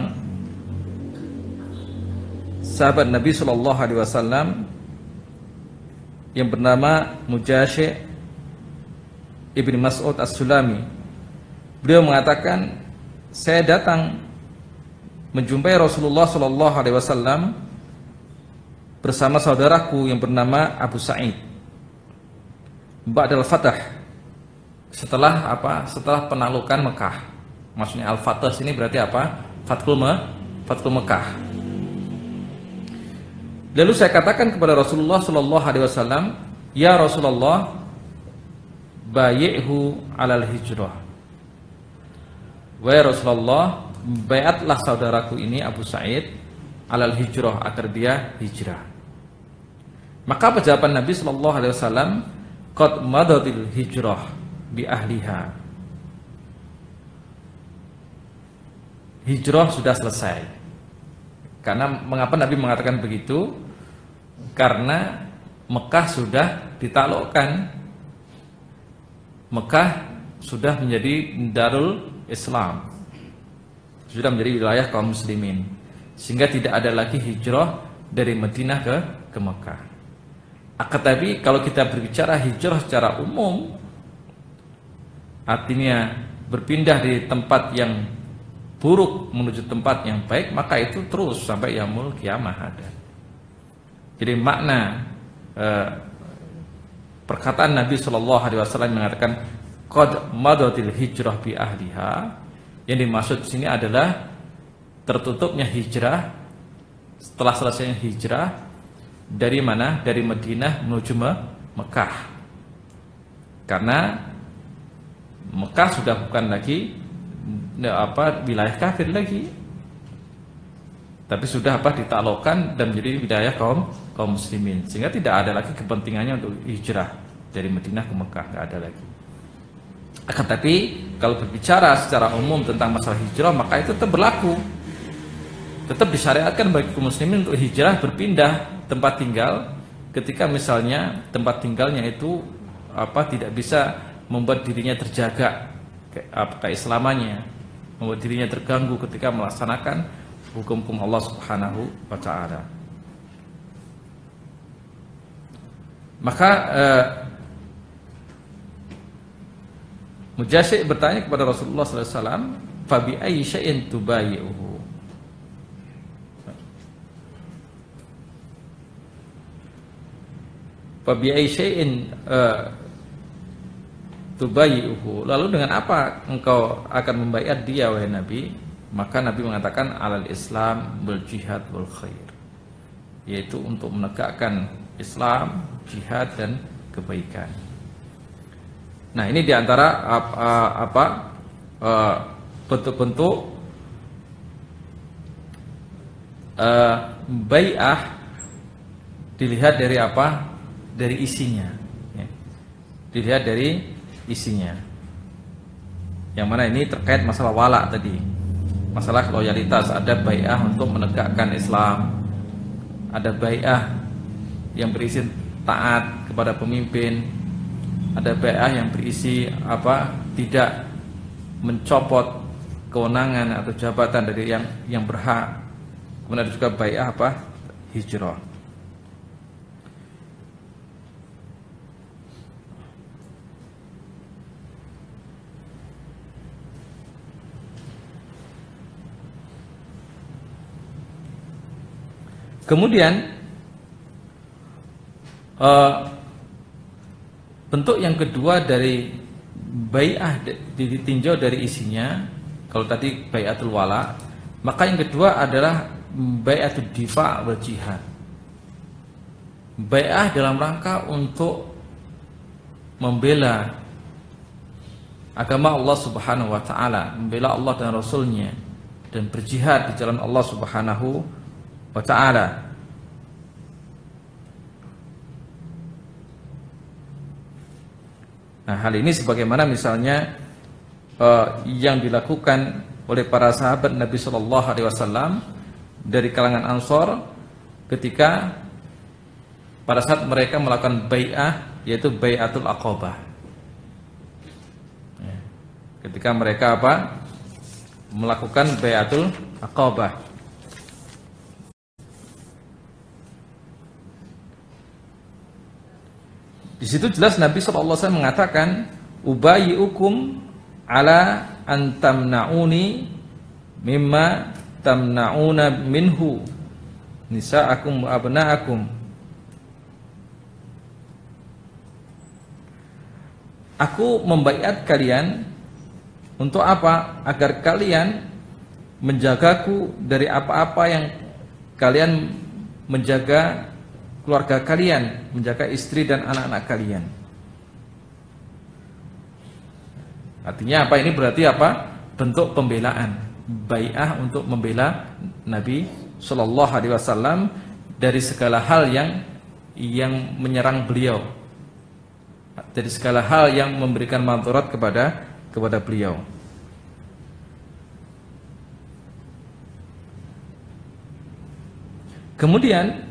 sahabat Nabi Shallallahu Alaihi Wasallam yang bernama Mujashih ibni Mas'ud As-Sulami. Beliau mengatakan, saya datang menjumpai Rasulullah Shallallahu Alaihi Wasallam bersama saudaraku yang bernama Abu Sa'id ba'dal Fatah, setelah apa? Setelah penaklukan Mekah. Maksudnya Al-Fatah ini berarti apa? Fathul Mekah. Lalu saya katakan kepada Rasulullah Shallallahu Alaihi Wasallam, ya Rasulullah, bayi'hu alal hijrah. Wahai Rasulullah, baiatlah saudaraku ini Abu Sa'id alal hijrah, agar dia hijrah. Maka apa jawaban Nabi Shallallahu Alaihi Wasallam? Qad madadil hijrah bi ahliha. Hijrah sudah selesai. Karena mengapa Nabi mengatakan begitu? Karena Mekah sudah ditaklukkan. Mekah sudah menjadi Darul Islam, sudah menjadi wilayah kaum muslimin, sehingga tidak ada lagi hijrah dari Madinah ke Mekah. Akan tapi kalau kita berbicara hijrah secara umum, artinya berpindah dari tempat yang buruk menuju tempat yang baik, maka itu terus sampai yaumul kiamah ada. Jadi makna perkataan Nabi Shallallahu Alaihi Wasallam mengatakan qad madatil hijrah bi ahliha, yang dimaksud di sini adalah tertutupnya hijrah, setelah selesainya hijrah dari mana? Dari Madinah menuju Mekah. Karena Mekah sudah bukan lagi wilayah kafir lagi, tapi sudah ditaklukkan dan menjadi wilayah kaum muslimin, sehingga tidak ada lagi kepentingannya untuk hijrah dari Madinah ke Mekah, tidak ada lagi. Akan tapi kalau berbicara secara umum tentang masalah hijrah, maka itu tetap berlaku, tetap disyariatkan bagi kaum muslimin untuk hijrah, berpindah tempat tinggal ketika misalnya tempat tinggalnya itu tidak bisa membuat dirinya terjaga keislamannya, membuat dirinya terganggu ketika melaksanakan hukum-hukum Allah Subhanahu wa Ta'ala. Maka Mujashih bertanya kepada Rasulullah SAW, fabi ayyi syai'in tubayi'uhu. Fabi ayyi syai'in tubayi'uhu. Lalu dengan apa engkau akan membaiat dia wahai Nabi? Maka Nabi mengatakan alal Islam bil jihad wal khair, yaitu untuk menegakkan Islam, jihad dan kebaikan. Nah, ini diantara bentuk-bentuk bai'ah dilihat dari apa? Dari isinya, ya. Dilihat dari isinya. Yang mana ini terkait masalah wala tadi, masalah loyalitas. Ada bai'ah untuk menegakkan Islam, ada bai'ah yang berisi taat kepada pemimpin, ada bai'ah yang berisi tidak mencopot kewenangan atau jabatan dari yang berhak. Kemudian ada juga bai'ah hijrah. Kemudian bentuk yang kedua dari bai'ah ditinjau dari isinya. Kalau tadi bai'atul wala, maka yang kedua adalah bai'atul difa' wal jihad. Bai'ah dalam rangka untuk membela agama Allah Subhanahu wa Ta'ala, membela Allah dan Rasulnya, dan berjihad di jalan Allah Subhanahu wa Ta'ala. Nah, hal ini sebagaimana misalnya yang dilakukan oleh para sahabat Nabi Shallallahu Alaihi Wasallam dari kalangan Ansor ketika pada saat mereka melakukan bai'ah, yaitu bai'atul Aqabah. Ketika mereka melakukan bai'atul Aqabah. Di situ jelas Nabi SAW mengatakan, ubayyukum ala an tamna'uni mimma tamna'una minhu nisa'akum wa abna'akum. Aku membaiat kalian untuk apa? Agar kalian menjagaku dari apa-apa yang kalian menjaga keluarga kalian, menjaga istri dan anak-anak kalian. Artinya apa? Ini berarti apa? Bentuk pembelaan, bai'ah untuk membela Nabi Shallallahu Alaihi Wasallam dari segala hal yang menyerang beliau, dari segala hal yang memberikan madharat kepada beliau. Kemudian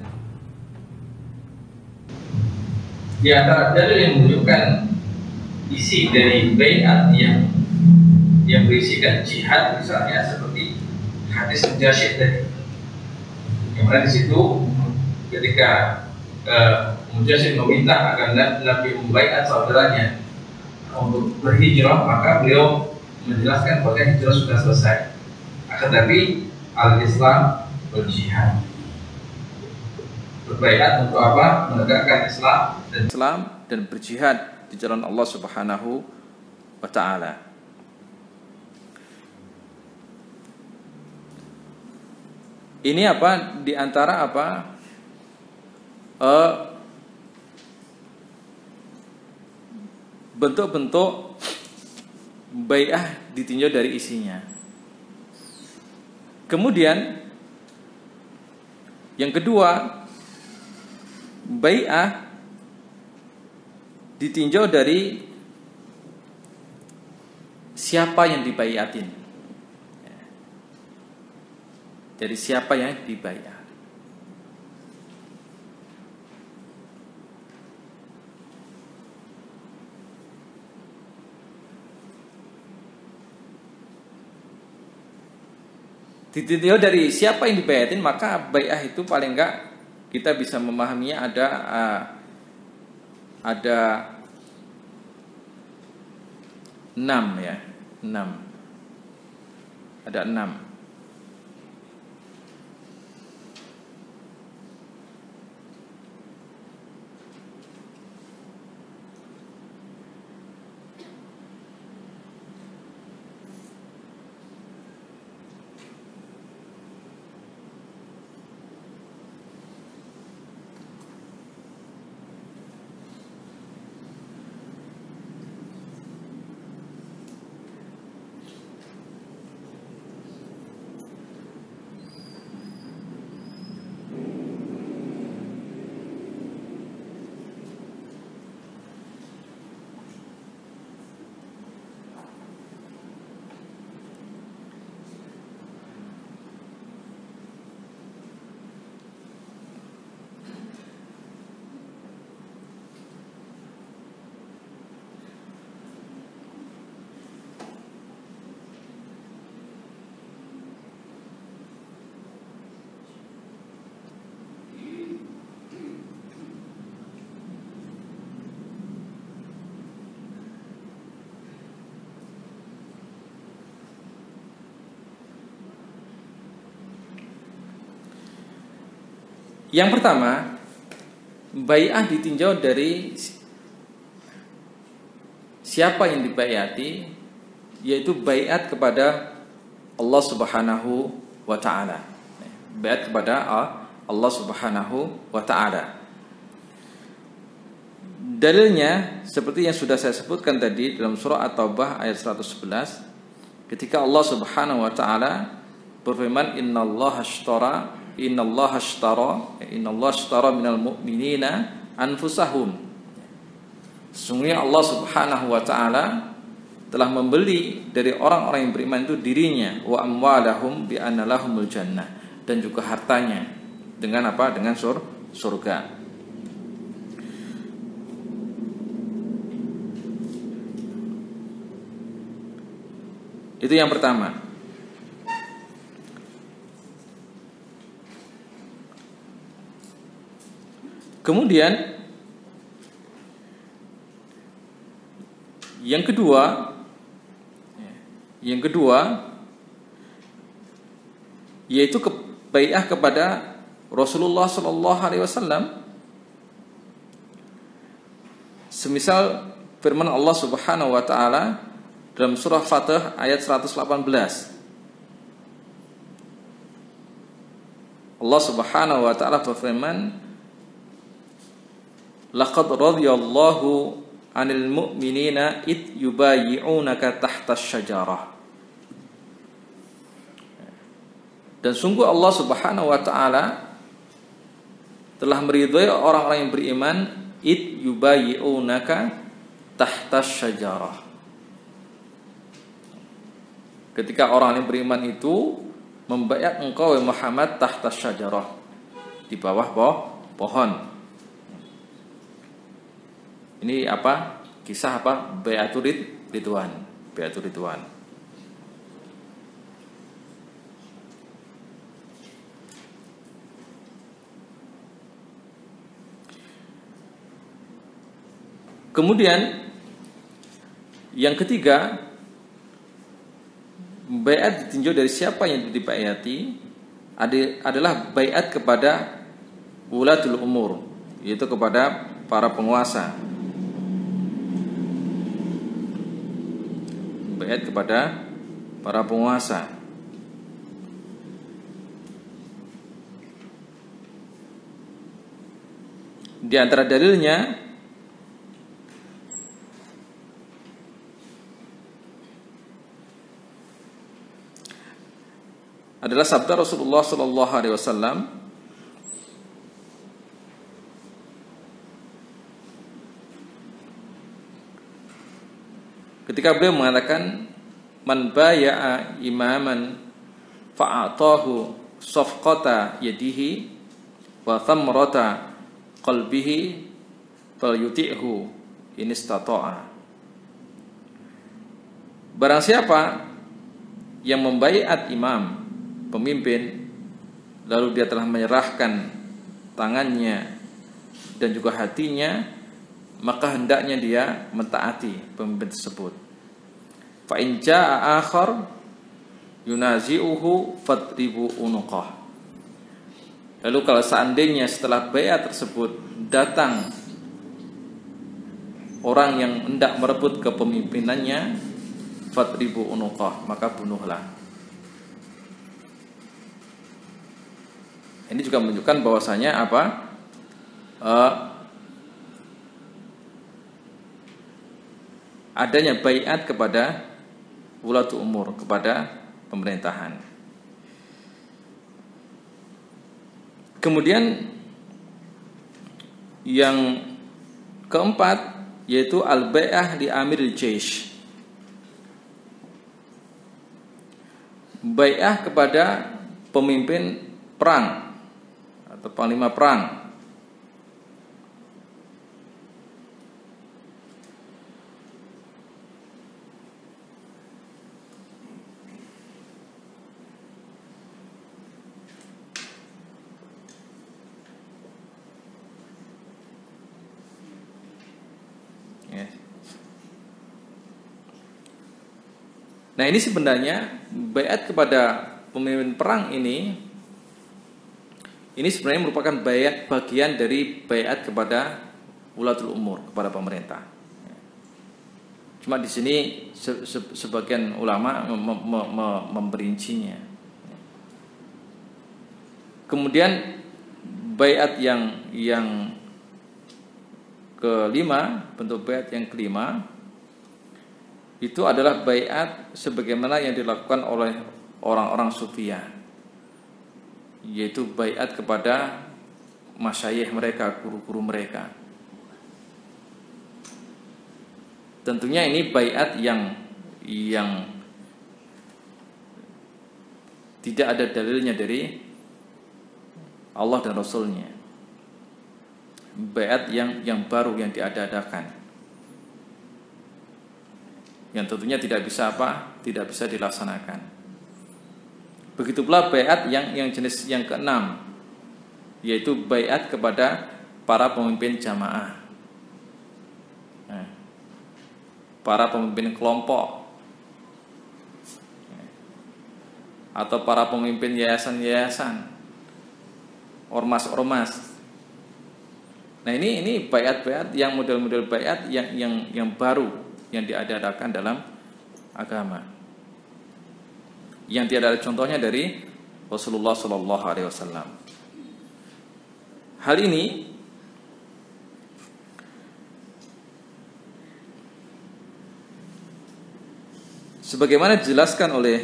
di antara dalil yang menunjukkan isi dari bai'at yang berisikan jihad, misalnya seperti hadis Mujasyid tadi, yang mana di situ ketika Mujasyid meminta agar Nabi membai'at saudaranya untuk berhijrah, maka beliau menjelaskan bahwa hijrah sudah selesai, akan tapi al-Islam berjihad. Berbaiat untuk apa? Menegakkan Islam dan berjihad di jalan Allah Subhanahu wa taala. Ini apa? Di antara apa? Bentuk-bentuk bai'ah ditinjau dari isinya. Kemudian yang kedua, bai'ah ditinjau dari siapa yang dibaiatin. Dari siapa yang dibaiat. Ditinjau dari siapa yang dibaiatin, maka bai'ah itu paling enggak kita bisa memahaminya ada 6 ya, 6. Ada 6. Yang pertama, bai'ah ditinjau dari siapa yang dibaiati, yaitu baiat kepada Allah Subhanahu wa taala. Baiat kepada Allah Subhanahu wa taala. Dalilnya seperti yang sudah saya sebutkan tadi dalam surah At-Taubah ayat 111, ketika Allah Subhanahu wa taala berfirman, innallaha ashtara minal mu'minina anfusahum. Sesungguhnya Allah Subhanahu wa taala telah membeli dari orang-orang yang beriman itu dirinya, wa amwalahum bi anna lahumul jannah, dan juga hartanya dengan apa? Dengan surga. Itu yang pertama. Kemudian yang kedua yaitu bai'ah kepada Rasulullah sallallahu alaihi wasallam. Semisal firman Allah Subhanahu wa taala dalam surah Fatih ayat 118. Allah Subhanahu wa taala berfirman, laqad radiyallahu 'anil mu'minina id yubayyi'unaka tahtas syajarah. Dan sungguh Allah Subhanahu wa taala telah meridhai orang-orang yang beriman id yubayyi'unaka tahtas syajarah. Ketika orang yang beriman itu membaiat engkau Muhammad tahtas syajarah, di bawah pohon. Ini apa? Kisah apa? Bai'atul Ridwan. Bai'atul Ridwan. Kemudian yang ketiga, bai'at ditinjau dari siapa yang dibaiati adalah bai'at kepada ulatul umur, yaitu kepada para penguasa. Bai'at kepada para penguasa. Di antara dalilnya adalah sabda Rasulullah sallallahu alaihi wasallam ketika beliau mengatakan, man baya'a imaman fa'atahu safqata yadihi wa thamrata qalbihi falyuti'hu in istata'a. Barang siapa yang membaiat imam, pemimpin, lalu dia telah menyerahkan tangannya dan juga hatinya, maka hendaknya dia mentaati pemimpin tersebut. Fa in jaa'a akhar yunazi'uhu fadribu unuqah. Lalu kalau seandainya setelah baiat tersebut datang orang yang hendak merebut kepemimpinannya, fadribu unuqah, maka bunuhlah. Ini juga menunjukkan bahwasanya apa? Adanya baiat kepada ulatul umur, kepada pemerintahan. Kemudian yang keempat yaitu al-bai'ah di amiril jaish. Bai'ah kepada pemimpin perang atau panglima perang. Nah, ini sebenarnya baiat kepada pemimpin perang ini sebenarnya merupakan baiat bagian dari baiat kepada ulatul umur, kepada pemerintah. Cuma di sini sebagian ulama memperincinya. Kemudian baiat yang kelima, bentuk baiat yang kelima itu adalah baiat sebagaimana yang dilakukan oleh orang-orang Sufiyah, yaitu baiat kepada masyayikh mereka, guru-guru mereka. tentunya ini baiat yang tidak ada dalilnya dari Allah dan Rasulnya. Baiat yang baru, yang diada-adakan, yang tentunya tidak bisa dilaksanakan. Begitu pula baiat yang jenis yang keenam, yaitu baiat kepada para pemimpin jamaah, para pemimpin kelompok, atau para pemimpin yayasan-yayasan, ormas-ormas. Nah, ini baiat-baiat yang model-model baiat yang baru, yang diadakan dalam agama, yang tidak ada contohnya dari Rasulullah SAW. Hal ini sebagaimana dijelaskan oleh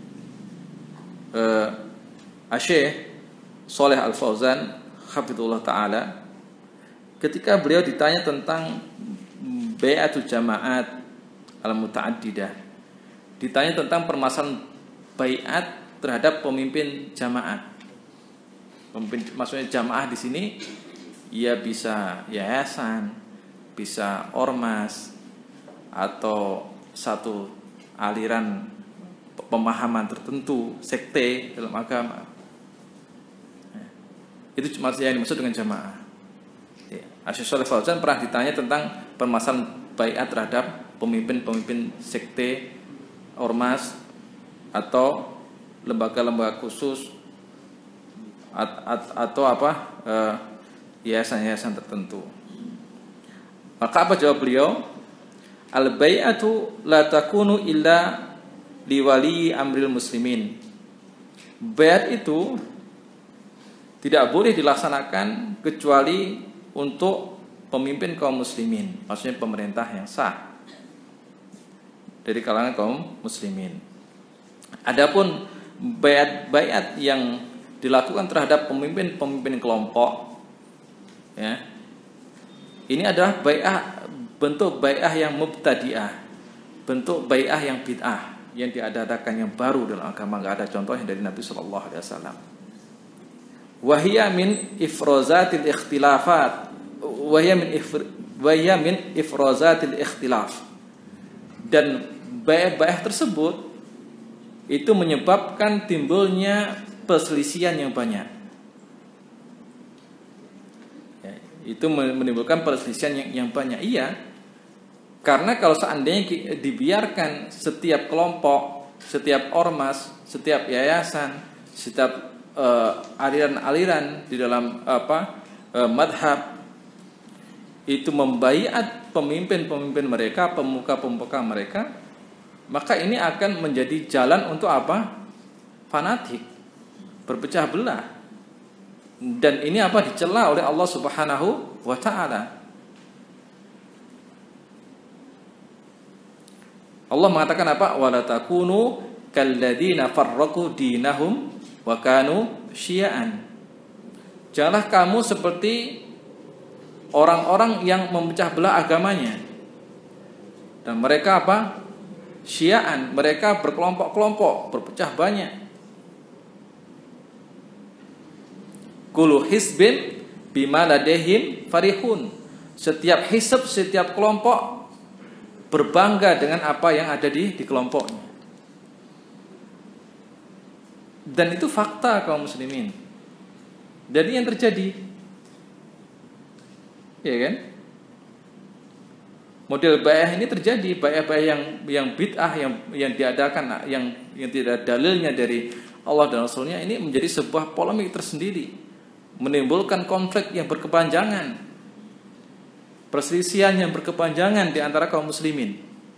Asy-Syaikh Shalih Al-Fauzan hafizahullah taala ketika beliau ditanya tentang bai'atul jamaat al-muta'addidah, ditanya tentang permasalahan bai'at terhadap pemimpin jamaat. Pemimpin maksudnya jamaah di sini ya bisa yayasan, bisa ormas, atau satu aliran pemahaman tertentu, sekte dalam agama. Itu maksudnya yang dimaksud dengan jamaah. Asy-Syaikh Shalih Fauzan pernah ditanya tentang permasalahan baiat terhadap pemimpin-pemimpin sekte, ormas, atau lembaga-lembaga khusus, atau yayasan-yayasan tertentu. Maka apa jawab beliau? Al-bai'atu la takunu illa liwali amril muslimin. Baiat itu tidak boleh dilaksanakan kecuali untuk pemimpin kaum muslimin, maksudnya pemerintah yang sah dari kalangan kaum muslimin. Adapun baiat yang dilakukan terhadap pemimpin kelompok, ya, ini adalah bentuk bai'ah yang mubtadi'ah, bentuk bai'ah yang bid'ah, yang diadakan yang baru dalam agama, enggak ada contohnya dari Nabi sallallahu alaihi wasallam. Wa hiya min ifrazatil ikhtilafat, wa hiya min ifrazatil ikhtilaf. Dan bai'ah tersebut itu menyebabkan timbulnya perselisihan yang banyak. Ya, itu menimbulkan perselisihan yang banyak. Iya. Karena kalau seandainya dibiarkan setiap kelompok, setiap ormas, setiap yayasan, setiap aliran-aliran di dalam madhab itu membaiat pemimpin-pemimpin mereka, pemuka-pemuka mereka, maka ini akan menjadi jalan untuk fanatik, berpecah belah. Dan ini dicela oleh Allah Subhanahu wa taala. Allah mengatakan wala takunu kalladzina farraqu dinahum wa kanu syi'an. Janganlah kamu seperti orang-orang yang memecah belah agamanya. Dan mereka syi'an, mereka berkelompok-kelompok, berpecah banyak. Kullu hisbin bima ladehim farihun. Setiap hisab, setiap kelompok berbangga dengan apa yang ada di kelompoknya. Dan itu fakta kaum muslimin. Jadi yang terjadi, ya kan? Model bai'ah ini terjadi, bai'ah yang bid'ah yang diadakan, yang tidak dalilnya dari Allah dan Rasulnya, ini menjadi sebuah polemik tersendiri, menimbulkan konflik yang berkepanjangan, perselisihan yang berkepanjangan di antara kaum muslimin.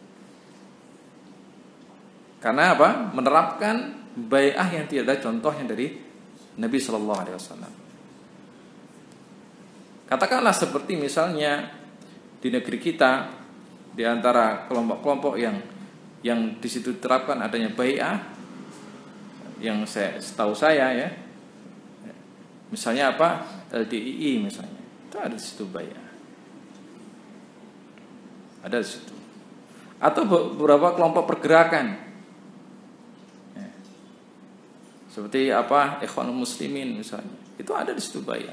Karena menerapkan bai'ah yang tidak ada contohnya dari Nabi Sallallahu Alaihi Wasallam. Katakanlah seperti misalnya di negeri kita, di antara kelompok-kelompok yang di situ diterapkan adanya bai'ah, yang setahu saya ya, misalnya LDII misalnya, itu ada di situ bai'ah, ada di situ. atau beberapa kelompok pergerakan. Ya. Seperti apa? Ikhwanul Muslimin misalnya. Itu ada di situ bai'ah.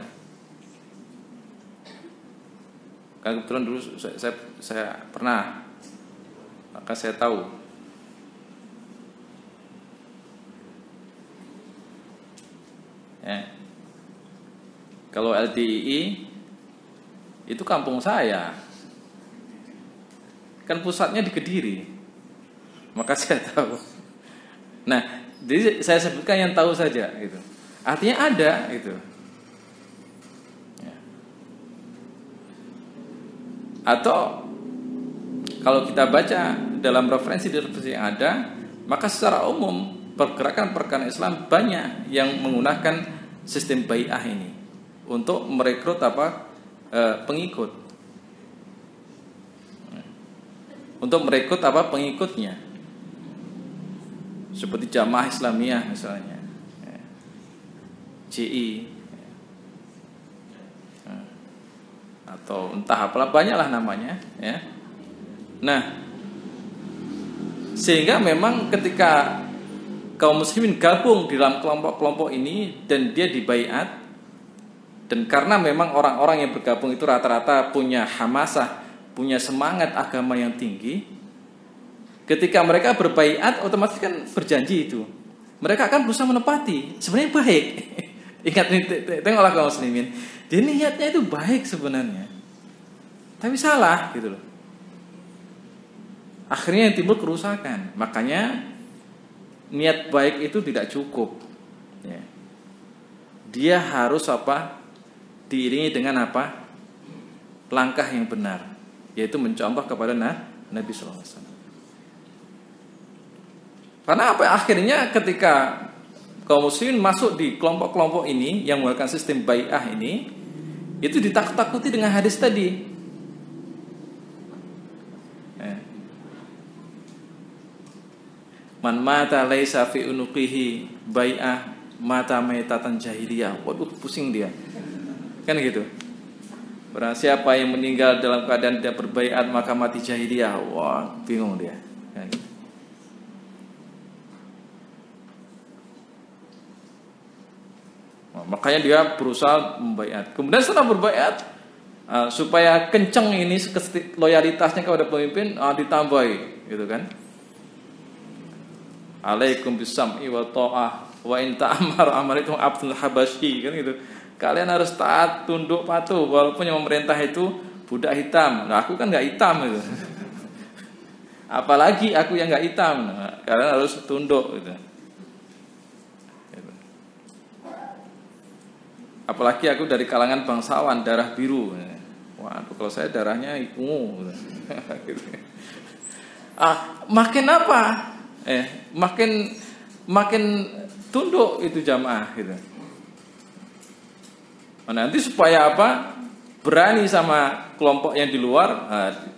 Kan kebetulan dulu saya pernah, maka saya tahu. Ya. Kalau LDII itu kampung saya, kan pusatnya di Kediri, maka saya tahu. Nah, jadi saya sebutkan yang tahu saja, gitu. Artinya ada, gitu. Ya. Atau kalau kita baca dalam referensi yang ada, maka secara umum pergerakan Islam banyak yang menggunakan sistem bai'ah ini untuk merekrut pengikut, untuk merekrut pengikutnya, seperti Jamaah Islamiyah misalnya, JI, atau entah apalah, banyaklah namanya, ya. Nah, sehingga memang ketika kaum muslimin gabung di dalam kelompok-kelompok ini dan dia dibaiat, dan karena memang orang-orang yang bergabung itu rata-rata punya hamasah, punya semangat agama yang tinggi, ketika mereka berbaiat otomatis kan berjanji itu mereka akan berusaha menepati. Sebenarnya baik. Ingat nih, tengoklah kaum muslimin, dia niatnya itu baik sebenarnya, tapi salah gitu loh. Akhirnya yang timbul kerusakan. Makanya niat baik itu tidak cukup, ya. Dia harus diiringi dengan langkah yang benar, yaitu mencontoh kepada Nabi SAW. Karena akhirnya ketika kaum muslimin masuk di kelompok-kelompok ini yang menggunakan sistem bai'ah ini, itu ditakut-takuti dengan hadis tadi. Man mata laisa fi unuqihi bai'ah mata maitatan jahiliyah. Waduh, pusing dia. Kan gitu. Barang siapa yang meninggal dalam keadaan tidak berbaiat maka mati jahiliyah. Wah, bingung dia. Kan gitu. Nah, makanya dia berusaha membaiat. Kemudian setelah berbaiat, supaya kenceng ini loyalitasnya kepada pemimpin, ditambahi, gitu kan? Alaikum bisam'i wa ta'ah wa in ta'amar amaritum Abdul Habasyi, kan gitu. Kalian harus taat, tunduk, patuh walaupun yang memerintah itu budak hitam. Nah, aku kan enggak hitam gitu. Apalagi aku yang enggak hitam. Nah, kalian harus tunduk gitu. Apalagi aku dari kalangan bangsawan darah biru. Waduh, kalau saya darahnya ungu gitu. Makin apa? Makin tunduk itu jamaah gitu. Nanti supaya berani sama kelompok yang di luar,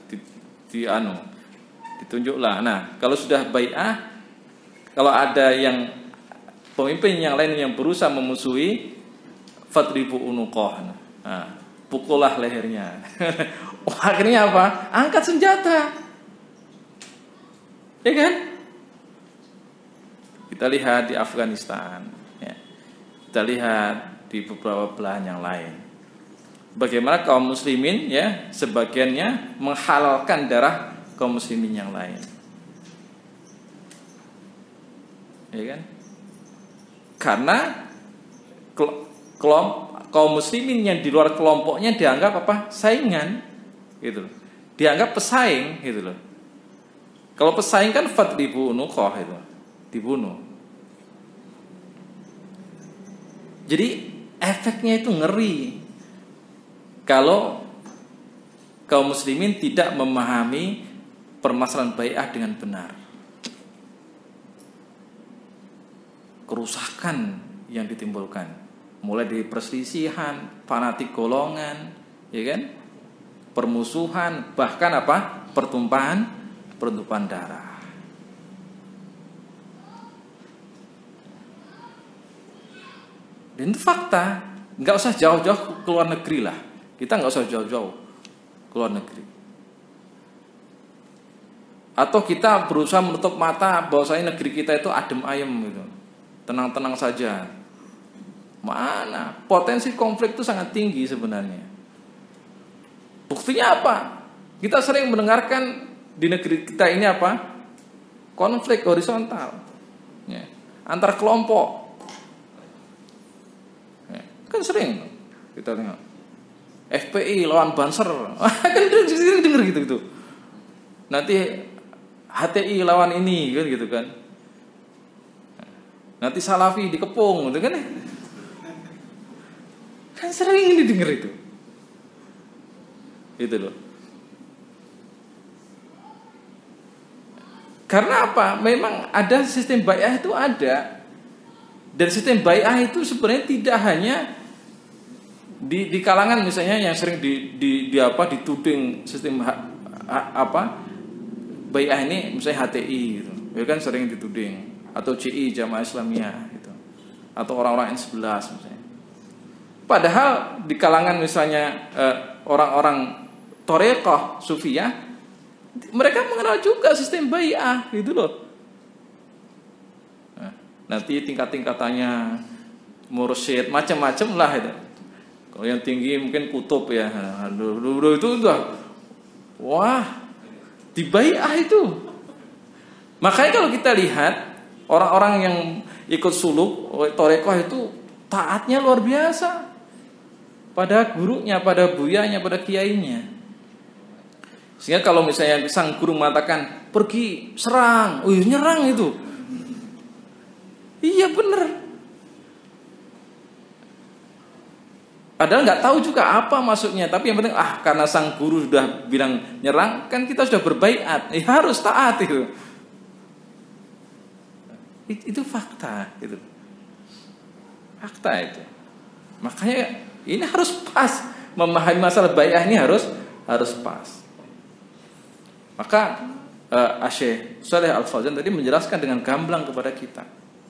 ditunjuklah. Nah, kalau sudah bai'ah, kalau ada yang pemimpin yang lain yang berusaha memusuhi, fadribu unuqah, pukullah lehernya. Akhirnya angkat senjata, ya kan? Kita lihat di Afghanistan, ya. Kita lihat di beberapa belahan yang lain, bagaimana kaum muslimin, ya, sebagiannya menghalalkan darah kaum muslimin yang lain, ya kan? Karena kaum muslimin yang di luar kelompoknya dianggap saingan, gitu loh. Dianggap pesaing, gitu loh. Kalau pesaing kan fadribu unuqah, itu dibunuh. Jadi efeknya itu ngeri kalau kaum muslimin tidak memahami permasalahan bai'ah dengan benar. Kerusakan yang ditimbulkan, mulai dari perselisihan, fanatik golongan, ya kan? Permusuhan, bahkan pertumpahan darah. Dan itu fakta. Nggak usah jauh-jauh ke luar negeri lah. Kita nggak usah jauh-jauh ke luar negeri. Atau kita berusaha menutup mata bahwasanya negeri kita itu adem ayem gitu, tenang-tenang saja. Mana potensi konflik itu sangat tinggi sebenarnya. Buktinya apa? Kita sering mendengarkan di negeri kita ini apa? Konflik horizontal ya, antar kelompok ya, kan sering kita dengar FPI lawan Banser kan denger gitu. Nanti HTI lawan ini kan gitu kan. Nanti Salafi dikepung gitu kan. Kan sering didengar itu. Itu loh. Karena apa? Memang ada sistem bai'ah itu ada. Dan sistem bai'ah itu sebenarnya tidak hanya di kalangan misalnya yang sering dituding sistem bai'ah ini misalnya HTI gitu. Ya kan sering dituding, atau JI Jamaah Islamiyah gitu. Atau orang-orang N11 misalnya. Padahal di kalangan misalnya orang-orang Thariqah Sufiyah, mereka mengenal juga sistem bai'ah gitu loh. Nah, nanti tingkat-tingkatannya mursyid macam-macam lah itu. Kalau yang tinggi mungkin kutub ya. Dulu itu udah wah, di bai'ah itu. Makanya kalau kita lihat orang-orang yang ikut suluk Thariqah itu taatnya luar biasa pada gurunya, pada buyanya, pada kiainya. Sehingga kalau misalnya sang guru mengatakan pergi serang, nyerang itu. Iya benar. Padahal nggak tahu juga apa maksudnya, tapi yang penting karena sang guru sudah bilang nyerang, kan kita sudah berbaiat, harus taat itu. Itu fakta itu. Fakta itu. Makanya ini harus pas, memahami masalah bai'ah ini harus pas. Maka Syekh Shalih Al Fauzan tadi menjelaskan dengan gamblang kepada kita.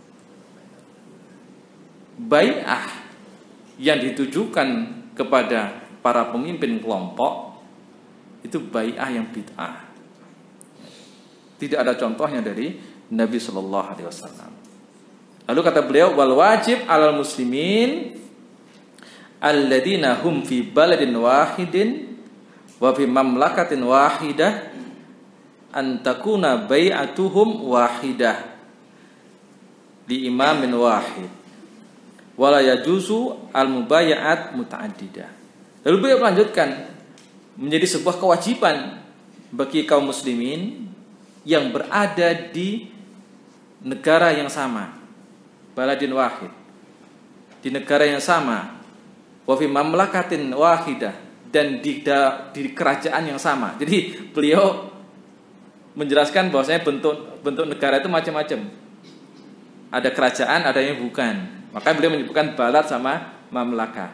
Bai'ah yang ditujukan kepada para pemimpin kelompok itu bai'ah yang bid'ah. Tidak ada contohnya dari Nabi Shallallahu Alaihi Wasallam. Lalu kata beliau, wal wajib alal muslimin alladzina hum fi baladin wahidin wa fi mamlakatin wahidah an takuna bai'atuhum wahidah li imamin wahid wala yajuzu al mubaya'at muta'addidah. Lalu beliau melanjutkan, menjadi sebuah kewajiban bagi kaum muslimin yang berada di negara yang sama, baladin wahid, di negara yang sama, wa fi mamlakatin wahidah, dan di kerajaan yang sama. Jadi beliau menjelaskan bahwasanya bentuk negara itu macam-macam. Ada kerajaan, ada yang bukan. Maka beliau menyebutkan balad sama mamlakah.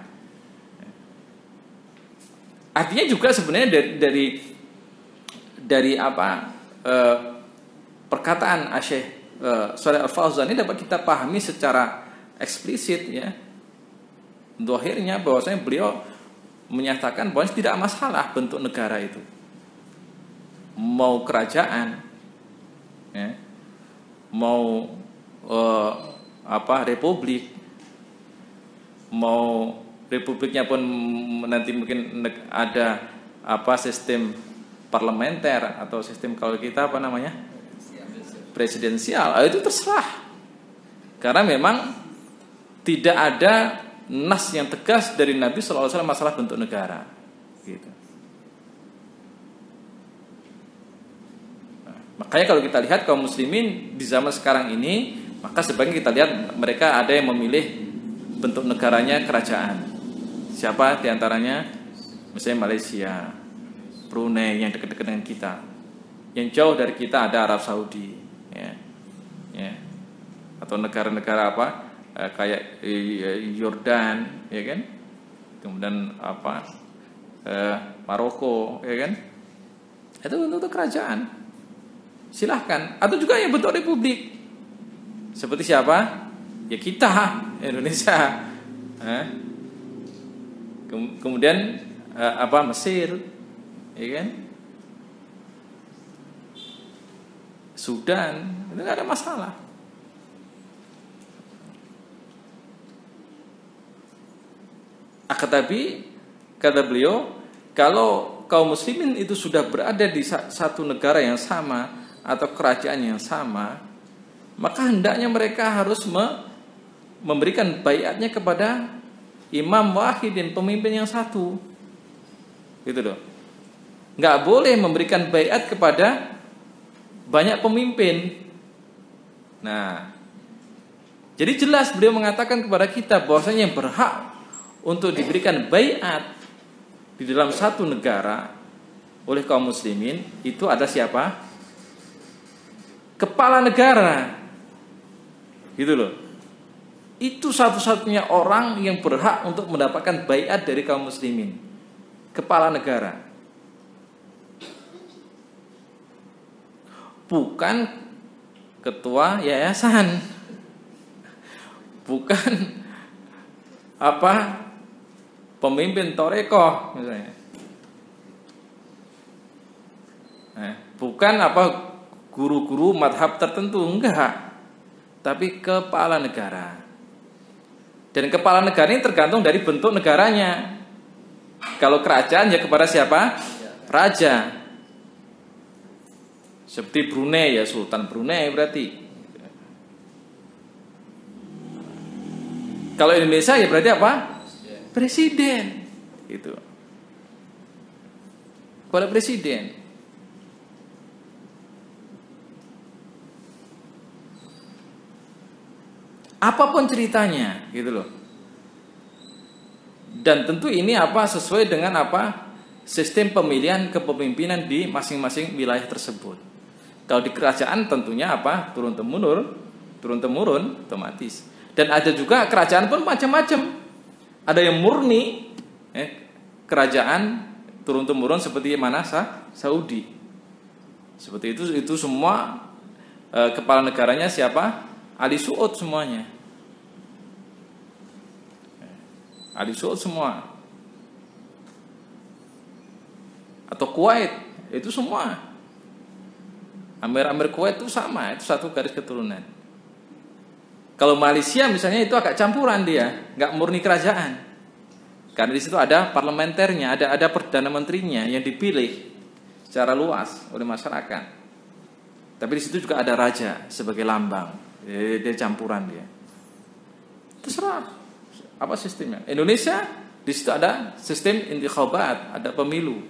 Artinya juga sebenarnya dari perkataan Syekh Shalih Al Fauzan ini dapat kita pahami secara eksplisit ya. Zahirnya bahwasanya beliau menyatakan bahwa tidak masalah bentuk negara itu. Mau kerajaan ya, mau republik, mau republiknya pun nanti mungkin ada sistem parlementer atau sistem kalau kita presidensial, itu terserah. Karena memang tidak ada nas yang tegas dari Nabi sallallahu alaihi wasallam masalah bentuk negara gitu. Makanya kalau kita lihat kaum muslimin di zaman sekarang ini, maka sebaiknya kita lihat mereka ada yang memilih bentuk negaranya kerajaan. Siapa diantaranya? Misalnya Malaysia, Brunei yang dekat-dekat dengan kita. Yang jauh dari kita ada Arab Saudi, ya. Atau negara-negara kayak Yordan, ya kan? Kemudian Maroko, ya kan? Itu bentuk kerajaan. Silahkan. Atau juga yang bentuk republik. Seperti siapa? Ya kita, Indonesia. Kemudian Mesir, ya kan? Sudan, itu nggak ada masalah. Akan tapi kata beliau, kalau kaum muslimin itu sudah berada di satu negara yang sama atau kerajaan yang sama, maka hendaknya mereka harus memberikan baiatnya kepada imam wahidin, pemimpin yang satu. Gitu loh. Nggak boleh memberikan baiat kepada banyak pemimpin. Nah, jadi jelas beliau mengatakan kepada kita bahwasanya yang berhak untuk diberikan baiat di dalam satu negara oleh kaum muslimin itu ada siapa? Kepala negara. Gitu loh. Itu satu-satunya orang yang berhak untuk mendapatkan baiat dari kaum muslimin. Kepala negara. Bukan ketua yayasan. Bukan pemimpin torekoh misalnya. Bukan guru-guru madhab tertentu, enggak. Tapi kepala negara. Dan kepala negara ini tergantung dari bentuk negaranya. Kalau kerajaan ya kepada siapa? Raja. Seperti Brunei ya Sultan Brunei berarti. Kalau Indonesia ya berarti apa? Presiden. Gitu. Kepada presiden. Apapun ceritanya, gitu loh. Dan tentu ini sesuai dengan sistem pemilihan kepemimpinan di masing-masing wilayah tersebut. Kalau di kerajaan tentunya turun temurun otomatis. Dan ada juga kerajaan pun macam-macam. Ada yang murni kerajaan turun temurun seperti mana Saudi. Seperti itu semua kepala negaranya siapa? Ali Suud semuanya. Ali Suud semua. Atau Kuwait itu semua. Amir Kuwait itu sama, itu satu garis keturunan. Kalau Malaysia misalnya itu agak campuran dia, nggak murni kerajaan. Karena di situ ada parlementernya, ada perdana menterinya yang dipilih secara luas oleh masyarakat. Tapi di situ juga ada raja sebagai lambang. Dia campuran dia. Terserah apa sistemnya. Indonesia di situ ada sistem intikhabat, ada pemilu.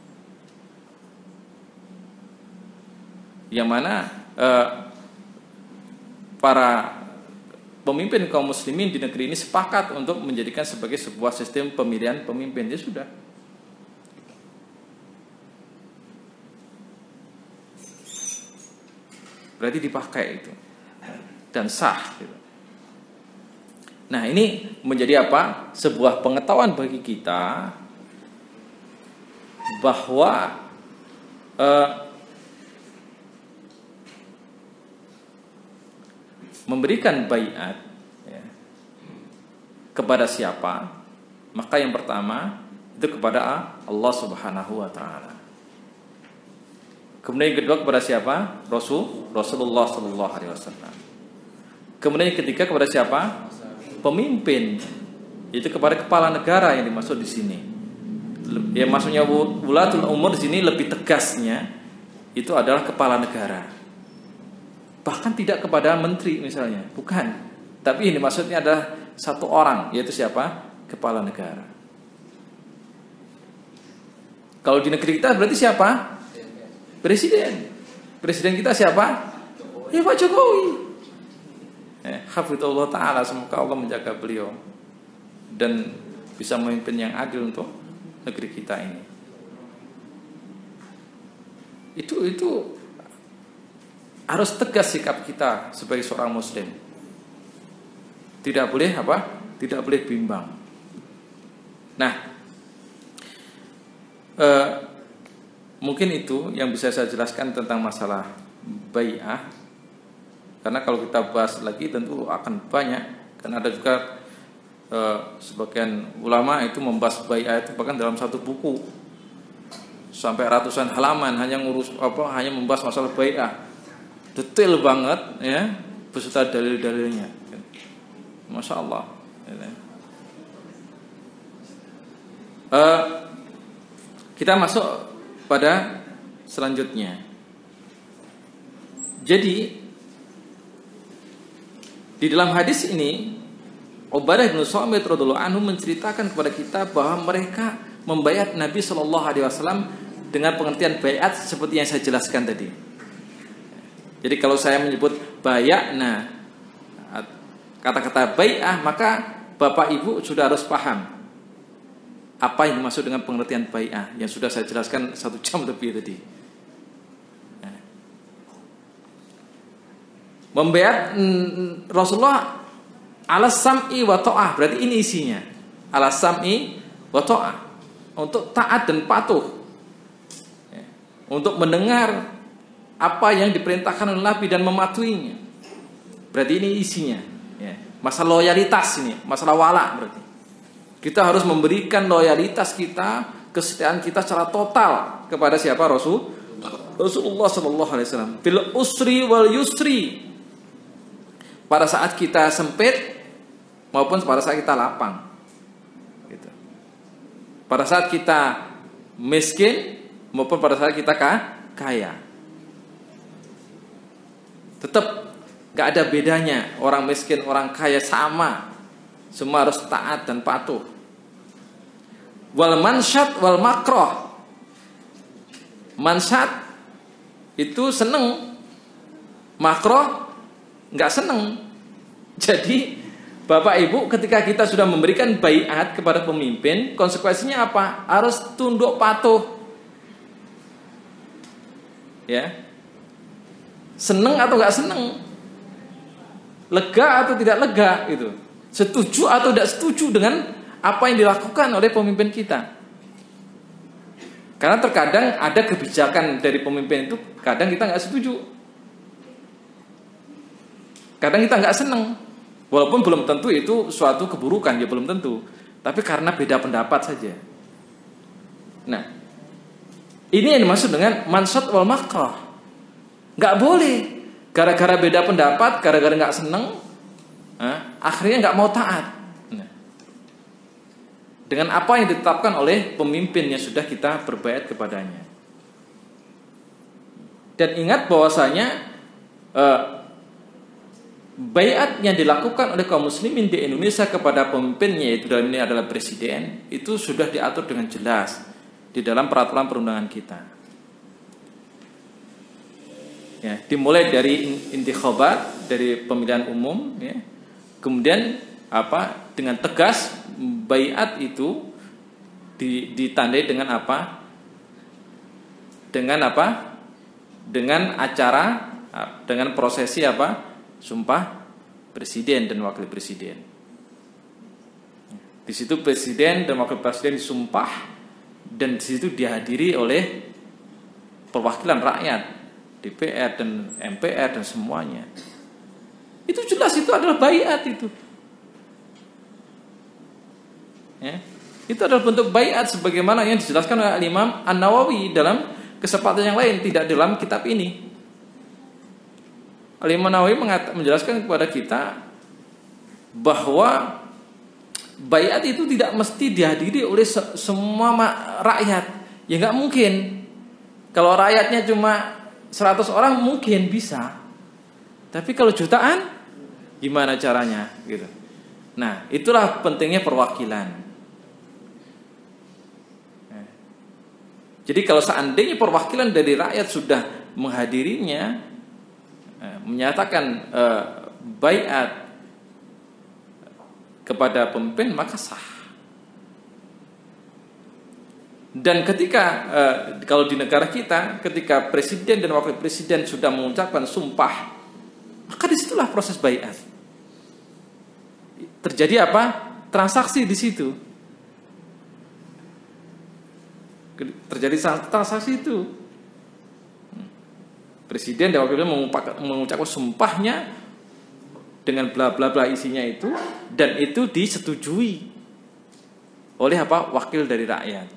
Yang mana para pemimpin kaum muslimin di negeri ini sepakat untuk menjadikan sebagai sebuah sistem pemilihan pemimpin. Ya sudah. Berarti dipakai itu dan sah gitu. Nah, ini menjadi sebuah pengetahuan bagi kita bahwa memberikan baiat kepada siapa? Maka yang pertama itu kepada Allah Subhanahu wa taala. Kemudian yang kedua kepada siapa? Rasulullah sallallahu alaihi wasallam. Kemudian yang ketiga kepada siapa? Pemimpin. Itu kepada kepala negara yang dimaksud di sini. Ya maksudnya wulatul umur di sini lebih tegasnya itu adalah kepala negara. Bahkan tidak kepada menteri misalnya, bukan. Tapi ini maksudnya adalah satu orang, yaitu siapa? Kepala negara. Kalau di negeri kita berarti siapa? Presiden. Presiden kita siapa? Ya Pak Jokowi. Hafizahullah ta'ala, semoga Allah menjaga beliau dan bisa memimpin yang adil untuk negeri kita ini. Itu harus tegas sikap kita sebagai seorang muslim. Tidak boleh Tidak boleh bimbang. Nah, mungkin itu yang bisa saya jelaskan tentang masalah bai'ah. Karena kalau kita bahas lagi tentu akan banyak. Karena ada juga sebagian ulama itu membahas bai'ah itu bahkan dalam satu buku sampai ratusan halaman hanya membahas masalah bai'ah. detail banget ya, beserta dalil-dalilnya. Masya Allah. Kita masuk pada selanjutnya. Jadi di dalam hadis ini Ubadah bin Samit radhiyallahu anhu menceritakan kepada kita bahwa mereka membayat Nabi Shallallahu Alaihi Wasallam dengan pengertian bayat seperti yang saya jelaskan tadi. Jadi kalau saya menyebut bayatna, kata-kata bay'ah, maka Bapak Ibu sudah harus paham apa yang dimaksud dengan pengertian bay'ah yang sudah saya jelaskan 1 jam lebih tadi. Membayat Rasulullah ala sam'i wa ta'ah, berarti ini isinya. Ala sam'i wa ta'ah, untuk taat dan patuh, untuk mendengar apa yang diperintahkan oleh Nabi dan mematuhinya. Berarti ini isinya. Masalah loyalitas ini, masalah wala berarti. Kita harus memberikan loyalitas kita, kesetiaan kita secara total kepada siapa? Rasulullah sallallahu alaihi wasallam. Fil usri wal yusri. Pada saat kita sempit maupun pada saat kita lapang. Gitu. Pada saat kita miskin maupun pada saat kita kaya. Tetap gak ada bedanya, orang miskin, orang kaya sama. Semua harus taat dan patuh. Wal mansyat wal makroh. Mansyat itu seneng, makroh gak seneng. Jadi Bapak Ibu, ketika kita sudah memberikan baiat kepada pemimpin, konsekuensinya apa? Harus tunduk patuh. Ya. Seneng atau gak seneng, lega atau tidak lega, gitu. Setuju atau tidak setuju dengan apa yang dilakukan oleh pemimpin kita. Karena terkadang ada kebijakan dari pemimpin itu, kadang kita gak setuju, kadang kita gak seneng. Walaupun belum tentu itu suatu keburukan, ya belum tentu, tapi karena beda pendapat saja. Nah, ini yang dimaksud dengan mansat wal makrah. Gak boleh gara-gara beda pendapat, gara-gara gak seneng, akhirnya gak mau taat dengan apa yang ditetapkan oleh pemimpin yang sudah kita berbaiat kepadanya. Dan ingat bahwasanya baiat yang dilakukan oleh kaum muslimin di Indonesia kepada pemimpinnya, yaitu dalam ini adalah presiden, itu sudah diatur dengan jelas di dalam peraturan perundangan kita. Ya, dimulai dari intikhabat, dari pemilihan umum, ya. Kemudian dengan tegas baiat itu ditandai dengan apa? Dengan acara, dengan prosesi sumpah presiden dan wakil presiden. Di situ presiden dan wakil presiden disumpah, dan di situ dihadiri oleh perwakilan rakyat, DPR dan MPR dan semuanya. Itu jelas, itu adalah baiat itu. Ya, itu adalah bentuk baiat sebagaimana yang dijelaskan oleh Imam An-Nawawi dalam kesempatan yang lain, tidak dalam kitab ini. Imam An-Nawawi menjelaskan kepada kita bahwa baiat itu tidak mesti dihadiri oleh semua rakyat. Ya nggak mungkin. Kalau rakyatnya cuma 100 orang mungkin bisa. Tapi kalau jutaan, gimana caranya? Gitu. Nah, itulah pentingnya perwakilan. Jadi kalau seandainya perwakilan dari rakyat sudah menghadirinya, menyatakan baiat kepada pemimpin, maka sah. Dan ketika kalau di negara kita, ketika presiden dan wakil presiden sudah mengucapkan sumpah, maka disitulah proses baiat. Terjadi transaksi di situ. Terjadi transaksi itu. Presiden dan wakil presiden mengucapkan sumpahnya dengan bla bla bla isinya itu, dan itu disetujui oleh wakil dari rakyat,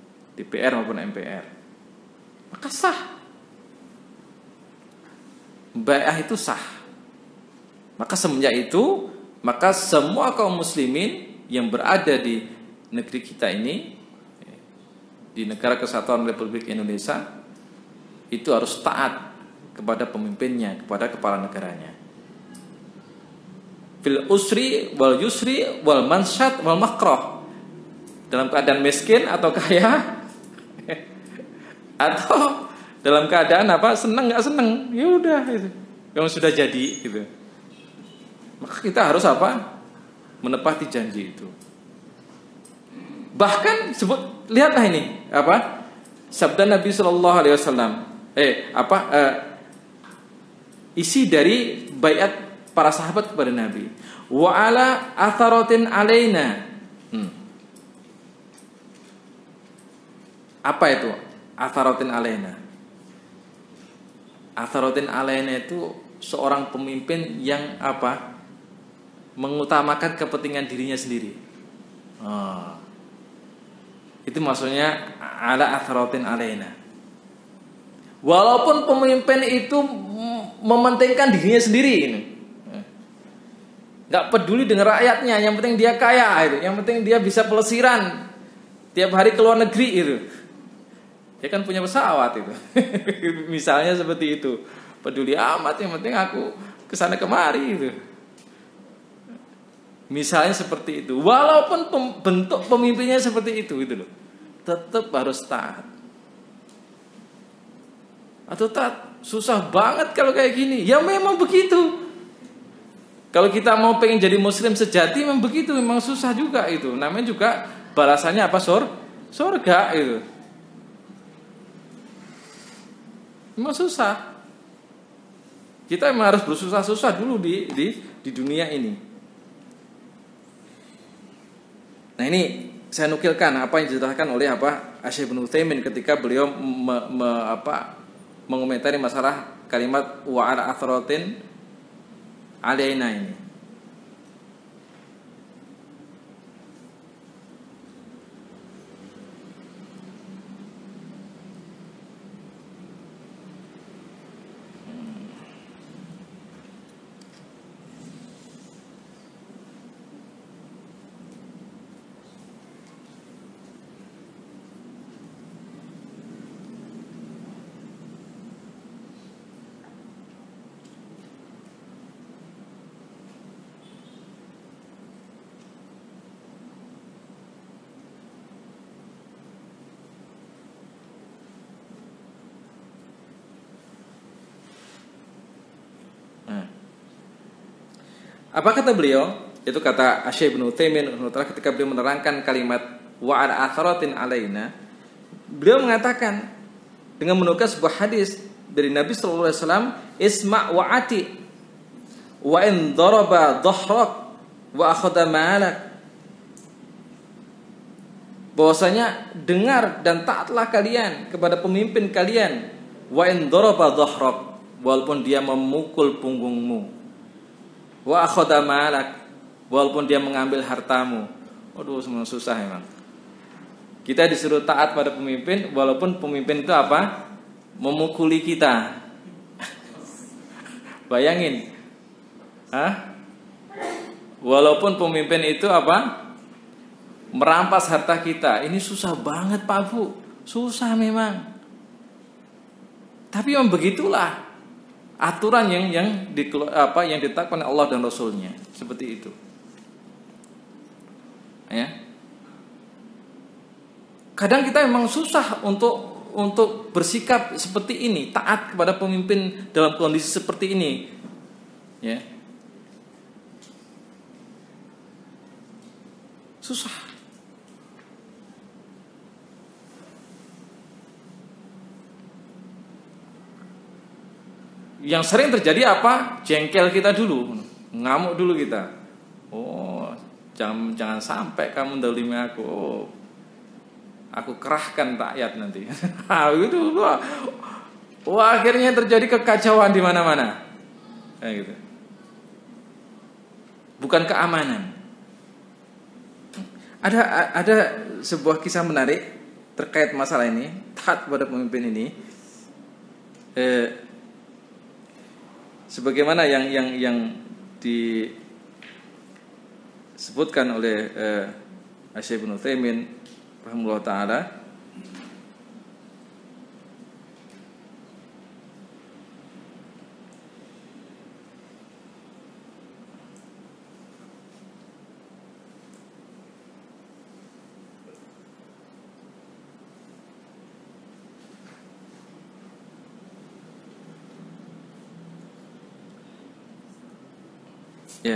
DPR maupun MPR, maka sah. bai'ah itu sah. Maka semenjak itu, maka semua kaum muslimin yang berada di negeri kita ini, di negara kesatuan Republik Indonesia, itu harus taat kepada pemimpinnya, kepada kepala negaranya. Fil usri wal yusri wal mansyat wal makroh, dalam keadaan miskin atau kaya, atau dalam keadaan apa, senang nggak senang, ya udah itu yang sudah jadi gitu. Maka kita harus apa, menepati janji itu. Bahkan sebut, lihatlah ini apa sabda Nabi Shallallahu Alaihi Wasallam, isi dari baiat para sahabat kepada Nabi. Wa ala atharatin alaina. Apa itu atharatin alaina? Atharatin alaina itu seorang pemimpin yang apa, mengutamakan kepentingan dirinya sendiri. Itu maksudnya ala atharatin alaina. Walaupun pemimpin itu mementingkan dirinya sendiri ini, nggak peduli dengan rakyatnya, yang penting dia kaya itu, yang penting dia bisa pelesiran tiap hari ke luar negeri itu. Dia kan punya pesawat itu. Misalnya seperti itu. Peduli amat, yang penting aku kesana kemari itu. Misalnya seperti itu. Walaupun bentuk pemimpinnya seperti itu loh, tetap harus taat. Atau taat, susah banget kalau kayak gini. Ya memang begitu. Kalau kita mau pengen jadi muslim sejati, memang begitu, memang susah juga itu. Namanya juga balasannya apa? Surga itu. Memang susah. Kita memang harus bersusah-susah dulu di dunia ini. Nah ini saya nukilkan apa yang dijelaskan oleh Syekh Ibnu Utsaimin ketika beliau mengomentari masalah kalimat wa ala athratin alaina ini. Apa kata beliau? Itu kata Syekh Ibnu Utsaimin ketika beliau menerangkan kalimat wa ala atharatin alaina. Beliau mengatakan dengan menukar sebuah hadis dari Nabi sallallahu alaihi wasallam, isma' wa ati wa in daraba dhahrak wa akhadha malak. Bahwasanya dengar dan taatlah kalian kepada pemimpin kalian, wa in daraba dhahrak, walaupun dia memukul punggungmu, wa akhadha malak, walaupun dia mengambil hartamu. Waduh, semua susah emang. Kita disuruh taat pada pemimpin, walaupun pemimpin itu apa? Memukuli kita. Bayangin. Walaupun pemimpin itu apa? Merampas harta kita. Ini susah banget Pak Bu. Susah memang. Tapi memang begitulah aturan yang ditetapkan oleh Allah dan Rasulnya, seperti itu. Ya. Kadang kita memang susah untuk bersikap seperti ini, taat kepada pemimpin dalam kondisi seperti ini. Ya. Susah. Yang sering terjadi apa? Jengkel kita dulu, ngamuk dulu kita. Oh, jangan sampai kamu mendolimi aku. Oh, aku kerahkan rakyat nanti. Gitu. Wah, akhirnya terjadi kekacauan di mana-mana. Kayak gitu. Bukan keamanan. Ada sebuah kisah menarik terkait masalah ini, taat pada pemimpin ini. sebagaimana yang disebutkan oleh Syekh Ibnu Utsaimin rahimahullah taala, ya.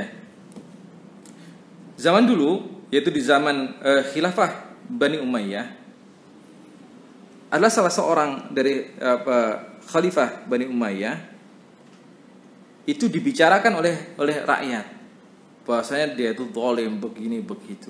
Zaman dulu, yaitu di zaman khilafah Bani Umayyah, adalah salah seorang dari khalifah Bani Umayyah itu dibicarakan oleh rakyat bahwasanya dia itu zalim begini begitu.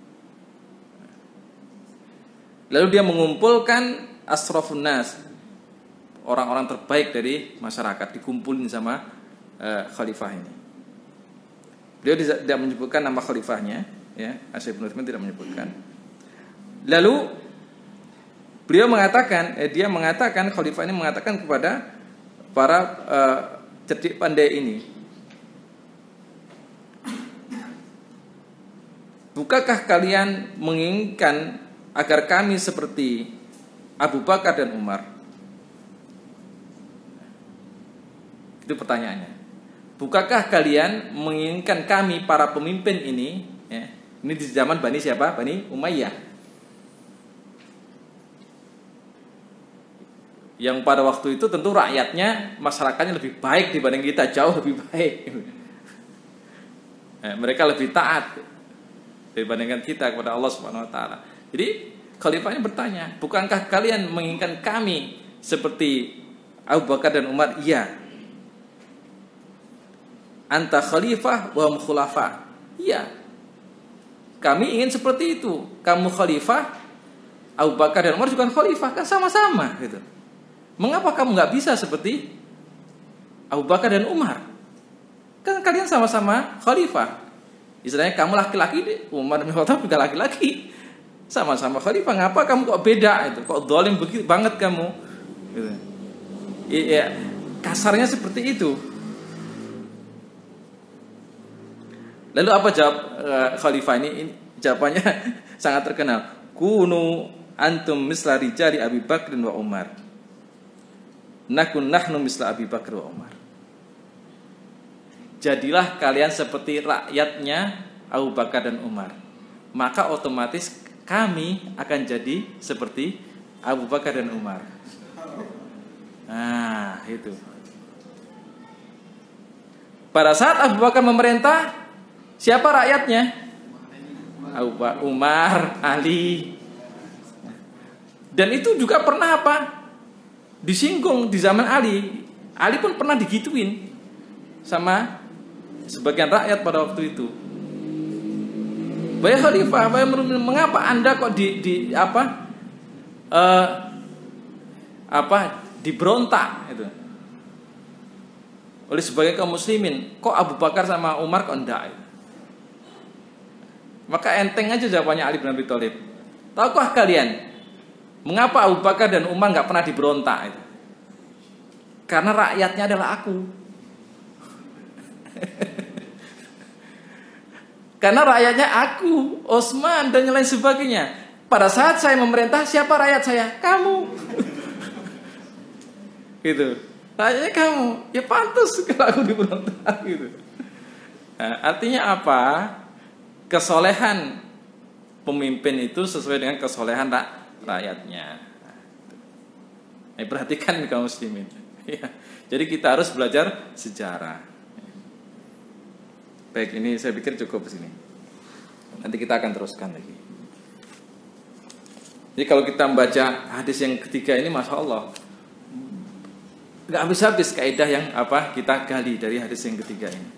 Lalu dia mengumpulkan asrafun nas, orang-orang terbaik dari masyarakat, dikumpulin sama khalifah ini. Beliau tidak menyebutkan nama khalifahnya, ya, Syekh Ibnu Utsaimin tidak menyebutkan. Lalu beliau mengatakan, khalifah ini mengatakan kepada para cerdik pandai ini, bukankah kalian menginginkan agar kami seperti Abu Bakar dan Umar? Itu pertanyaannya. Bukankah kalian menginginkan kami para pemimpin ini, ya, ini di zaman Bani siapa? Bani Umayyah, yang pada waktu itu tentu rakyatnya, masyarakatnya lebih baik dibanding kita, jauh lebih baik. Mereka lebih taat dibandingkan kita kepada Allah Subhanahu Wa Taala. Jadi khalifahnya bertanya, bukankah kalian menginginkan kami seperti Abu Bakar dan Umar? Iya. Anta khalifah wa hum khulafa. Iya. Kami ingin seperti itu. Kamu khalifah, Abu Bakar dan Umar juga khalifah, kan sama-sama gitu. Mengapa kamu nggak bisa seperti Abu Bakar dan Umar? Kan kalian sama-sama khalifah. Istilahnya kamu laki-laki, Umar bin Khattab juga laki-laki. Sama-sama khalifah, ngapa kamu kok beda itu? Kok zalim begitu banget kamu? Gitu. Ya, kasarnya seperti itu. Lalu apa jawab khalifah ini? Jawabannya sangat terkenal. Kunu antum misla rijali Abi Bakr wa Umar. Nakun nahnu misla Abi Bakr wa Umar. Jadilah kalian seperti rakyatnya Abu Bakar dan Umar. Maka otomatis kami akan jadi seperti Abu Bakar dan Umar. Nah, itu. Pada saat Abu Bakar memerintah, siapa rakyatnya? Abu Bakar, Umar, Ali. Dan itu juga pernah apa? Disinggung di zaman Ali. Ali pun pernah digituin sama sebagian rakyat pada waktu itu. Wahai khalifah, mengapa Anda kok diberontak itu oleh sebagian kaum muslimin? Kok Abu Bakar sama Umar kok enggak? Maka enteng aja jawabannya Ali bin Abi Thalib. Tahukah kalian mengapa Abu Bakar dan Umar enggak pernah diberontak itu? Karena rakyatnya adalah aku. Karena rakyatnya aku, Osman dan yang lain sebagainya. Pada saat saya memerintah, siapa rakyat saya? Kamu. Gitu. Rakyatnya kamu. Ya pantas kalau aku diberontak gitu. Nah, artinya apa? Kesolehan pemimpin itu sesuai dengan kesolehan rakyatnya. Nah, perhatikan kaum muslimin. Ya. Jadi kita harus belajar sejarah. Baik, ini saya pikir cukup di sini. Nanti kita akan teruskan lagi. Jadi kalau kita membaca hadis yang ketiga ini, masya Allah, nggak habis-habis kaidah yang kita gali dari hadis yang ketiga ini.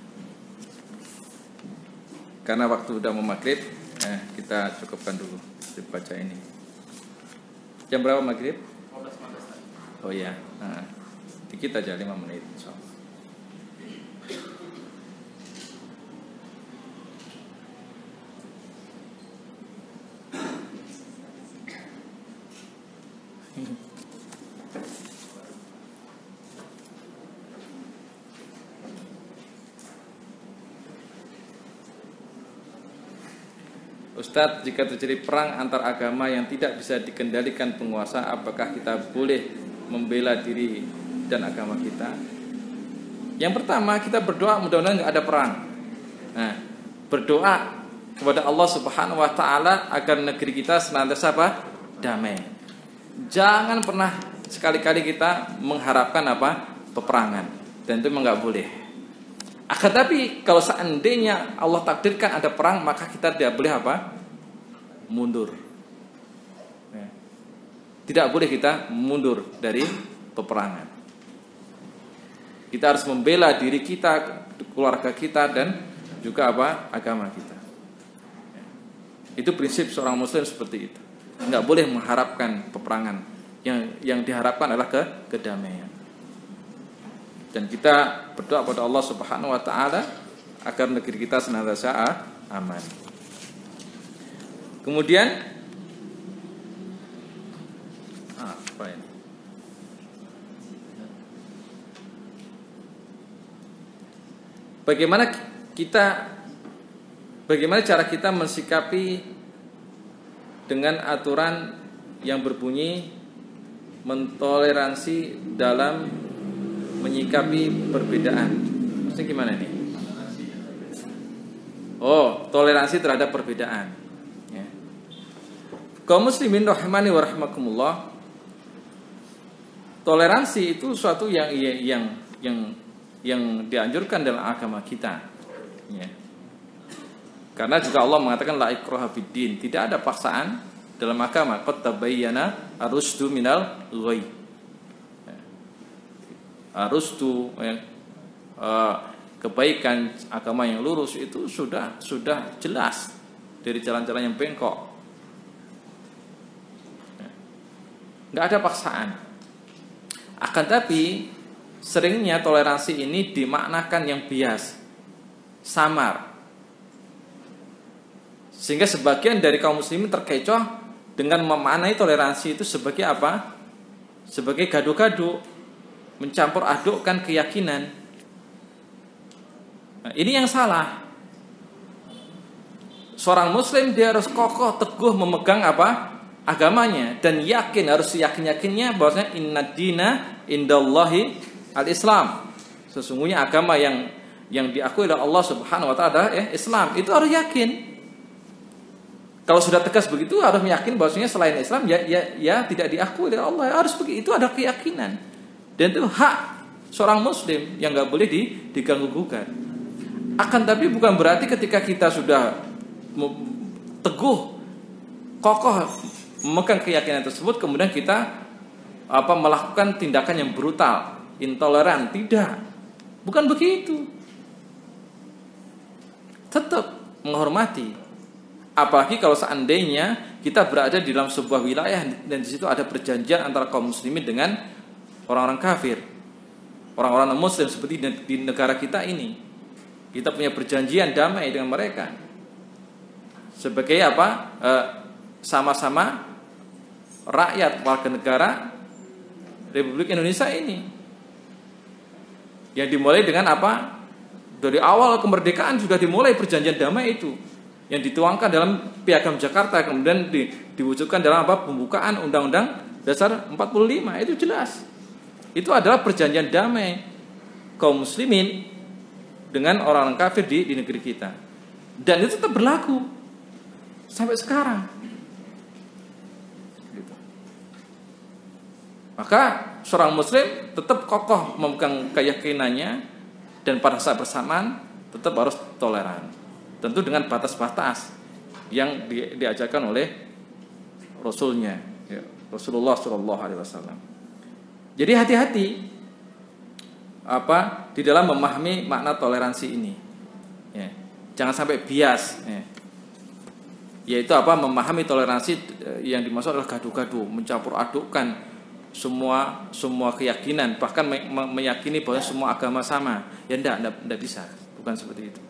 Karena waktu udah mau maghrib, kita cukupkan dulu baca ini. Jam berapa maghrib? 15. Oh ya, dikit aja 5 menit. Insyaallah. Ustadz, jika terjadi perang antar agama yang tidak bisa dikendalikan penguasa, apakah kita boleh membela diri dan agama kita? Yang pertama, kita berdoa mudah-mudahan nggak ada perang. Nah, berdoa kepada Allah Subhanahu wa taala agar negeri kita senantiasa apa? Damai. Jangan pernah sekali-kali kita mengharapkan apa? Peperangan. Dan itu memang nggak boleh. Akan tapi kalau seandainya Allah takdirkan ada perang, maka kita tidak boleh apa? Mundur. Tidak boleh kita mundur dari peperangan. Kita harus membela diri kita, keluarga kita, dan juga apa? Agama kita. Itu prinsip seorang muslim seperti itu. Nggak boleh mengharapkan peperangan. Yang diharapkan adalah kedamaian. Dan kita berdoa pada Allah Subhanahu wa taala agar negeri kita senantiasa aman. Kemudian apa ini? Bagaimana cara kita mensikapi dengan aturan yang berbunyi mentoleransi dalam menyikapi perbedaan. Maksudnya gimana nih? Oh, toleransi terhadap perbedaan. Ya. Kaum muslimin rahimani wa rahimakumullah. Toleransi itu suatu yang dianjurkan dalam agama kita. Ya. Karena juga Allah mengatakan la ikraha fiddin, tidak ada paksaan dalam agama. Qad tabayyana ar-rusydu minal ghayy. Ar-rusydu kebaikan agama yang lurus itu sudah jelas dari jalan-jalan yang bengkok. Nggak ada paksaan. Akan tapi seringnya toleransi ini dimaknakan yang bias, samar, sehingga sebagian dari kaum muslimin terkecoh dengan memaknai toleransi itu sebagai apa? Sebagai gado-gado, mencampur adukkan keyakinan. Nah, ini yang salah. Seorang muslim dia harus kokoh teguh memegang apa? Agamanya, dan yakin, harus yakin-yakinnya bahwasanya inna dina indallahi al-Islam. Sesungguhnya agama yang diakui oleh Allah Subhanahu wa taala Islam. Itu harus yakin. Kalau sudah tegas begitu harus yakin bahwasanya selain Islam ya tidak diakui oleh Allah. Harus begitu, itu ada keyakinan. Dan itu hak seorang muslim yang nggak boleh diganggu-gugat. Akan tapi bukan berarti ketika kita sudah teguh, kokoh memegang keyakinan tersebut, kemudian kita melakukan tindakan yang brutal, intoleran. Tidak, bukan begitu. Tetap menghormati. Apalagi kalau seandainya kita berada di dalam sebuah wilayah dan di situ ada perjanjian antara kaum muslimin dengan orang-orang kafir, orang-orang muslim seperti di negara kita ini. Kita punya perjanjian damai dengan mereka. Sebagai apa? Sama-sama rakyat warga negara Republik Indonesia ini. Yang dimulai dengan apa? Dari awal kemerdekaan sudah dimulai perjanjian damai itu. Yang dituangkan dalam Piagam Jakarta, kemudian diwujudkan dalam apa? Pembukaan Undang-Undang Dasar 45. Itu jelas. Itu adalah perjanjian damai kaum muslimin dengan orang-orang kafir di negeri kita. Dan itu tetap berlaku sampai sekarang. Gitu. Maka seorang muslim tetap kokoh memegang keyakinannya, dan pada saat bersamaan tetap harus toleran. Tentu dengan batas-batas yang diajarkan oleh Rasulnya, ya, Rasulullah SAW. Jadi hati-hati di dalam memahami makna toleransi ini. Ya, jangan sampai bias. Ya. Yaitu memahami toleransi yang dimaksud adalah gaduh-gaduh, mencampur adukkan semua keyakinan, bahkan meyakini bahwa semua agama sama. Ya enggak bisa, bukan seperti itu.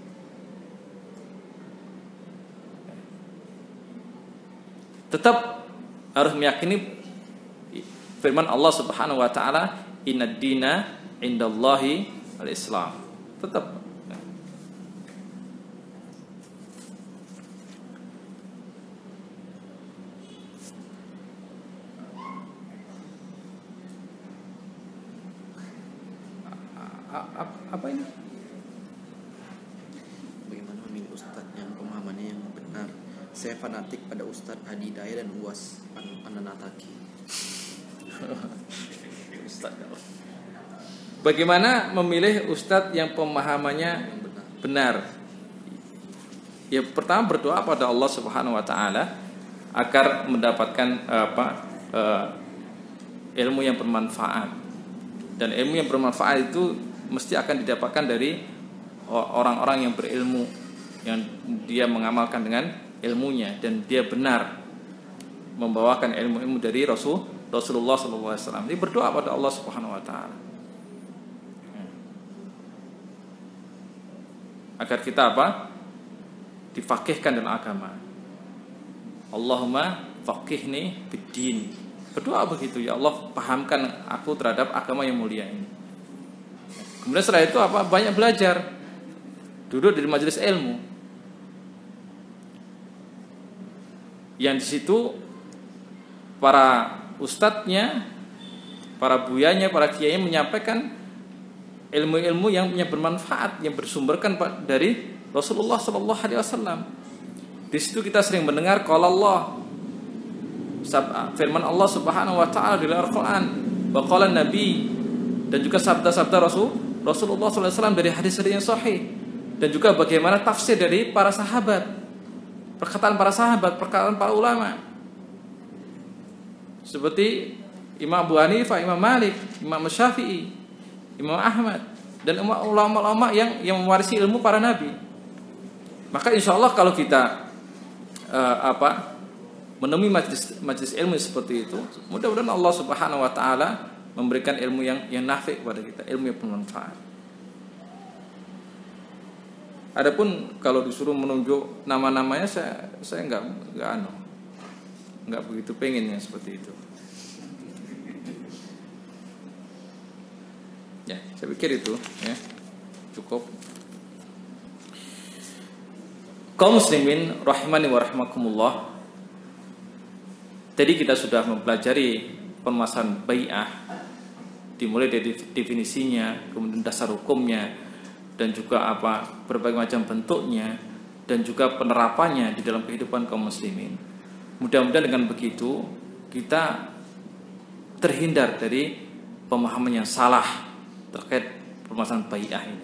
Tetap harus meyakini firman Allah Subhanahu wa taala, "Innad dina indallahi al-Islam." Tetap. apa ini? Bagaimana memilih ustadz yang pemahamannya yang benar? Saya fanatik pada Ustadz Adi Daya dan Uwas Ananataki. Bagaimana memilih ustadz yang pemahamannya benar? Ya, pertama berdoa pada Allah Subhanahu wa taala agar mendapatkan ilmu yang bermanfaat. Dan ilmu yang bermanfaat itu mesti akan didapatkan dari orang-orang yang berilmu, yang dia mengamalkan dengan ilmunya dan dia benar membawakan ilmu-ilmu dari Rasulullah SAW. Dia berdoa pada Allah Subhanahu wa taala agar kita difaqihkan dalam agama. Allahumma faqihni fid-din. Berdoa begitu, ya Allah pahamkan aku terhadap agama yang mulia ini. Kemudian setelah itu banyak belajar, duduk di majelis ilmu. Yang di situ para ustadznya, para buyanya, para kiainya menyampaikan ilmu-ilmu yang bermanfaat, yang bersumberkan dari Rasulullah Sallallahu Alaihi Wasallam. Di situ kita sering mendengar qala Allah, firman Allah Subhanahu Wa Taala di Al-Quran, wa qala Nabi, dan juga sabda-sabda Rasulullah Sallallahu Alaihi Wasallam dari hadis-hadis yang sahih, dan juga bagaimana tafsir dari para sahabat. Perkataan para sahabat, perkataan para ulama, seperti Imam Abu Hanifah, Imam Malik, Imam Syafi'i, Imam Ahmad, dan ulama-ulama yang mewarisi ilmu para nabi. Maka insya Allah kalau kita menemui majlis ilmu seperti itu, mudah-mudahan Allah Subhanahu Wa Taala memberikan ilmu yang nafi' kepada kita, ilmu yang bermanfaat. Adapun kalau disuruh menunjuk nama-namanya, saya nggak begitu pengen yang seperti itu. Ya, saya pikir itu ya cukup. Kaum muslimin rahimani wa rahimakumullah. Tadi kita sudah mempelajari permasalahan bai'ah, dimulai dari definisinya, kemudian dasar hukumnya, dan juga berbagai macam bentuknya, dan juga penerapannya di dalam kehidupan kaum muslimin. Mudah-mudahan dengan begitu kita terhindar dari pemahaman yang salah terkait permasalahan bai'ah ini.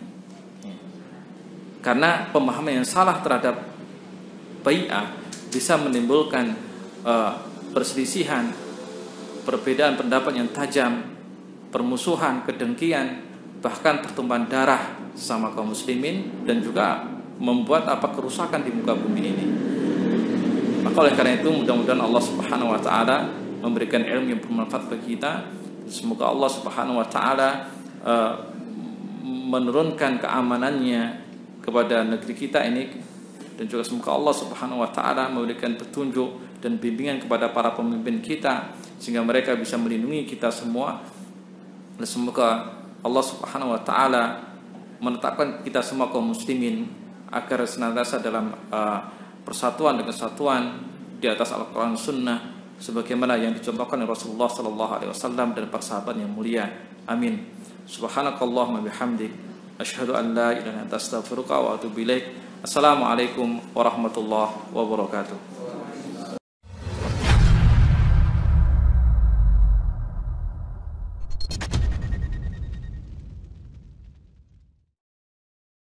Karena pemahaman yang salah terhadap bai'ah bisa menimbulkan perselisihan, perbedaan pendapat yang tajam, permusuhan, kedengkian, bahkan pertumpahan darah sama kaum muslimin, dan juga membuat kerusakan di muka bumi ini. Maka oleh karena itu mudah-mudahan Allah Subhanahu wa taala memberikan ilmu yang bermanfaat bagi kita. Semoga Allah Subhanahu wa taala menurunkan keamanannya kepada negeri kita ini, dan juga semoga Allah Subhanahu wa taala memberikan petunjuk dan bimbingan kepada para pemimpin kita sehingga mereka bisa melindungi kita semua. Dan semoga Allah Subhanahu wa taala menetapkan kita semua kaum muslimin agar senantiasa dalam persatuan dan kesatuan di atas Al-Quran Sunnah sebagaimana yang dicontohkan oleh Rasulullah Sallallahu Alaihi Wasallam dan para sahabat yang mulia. Amin. Subhanakallahumma bihamdik, asyhadu an la ilaha illa anta astaghfiruka wa atubu ilaik. Assalamualaikum warahmatullahi wabarakatuh.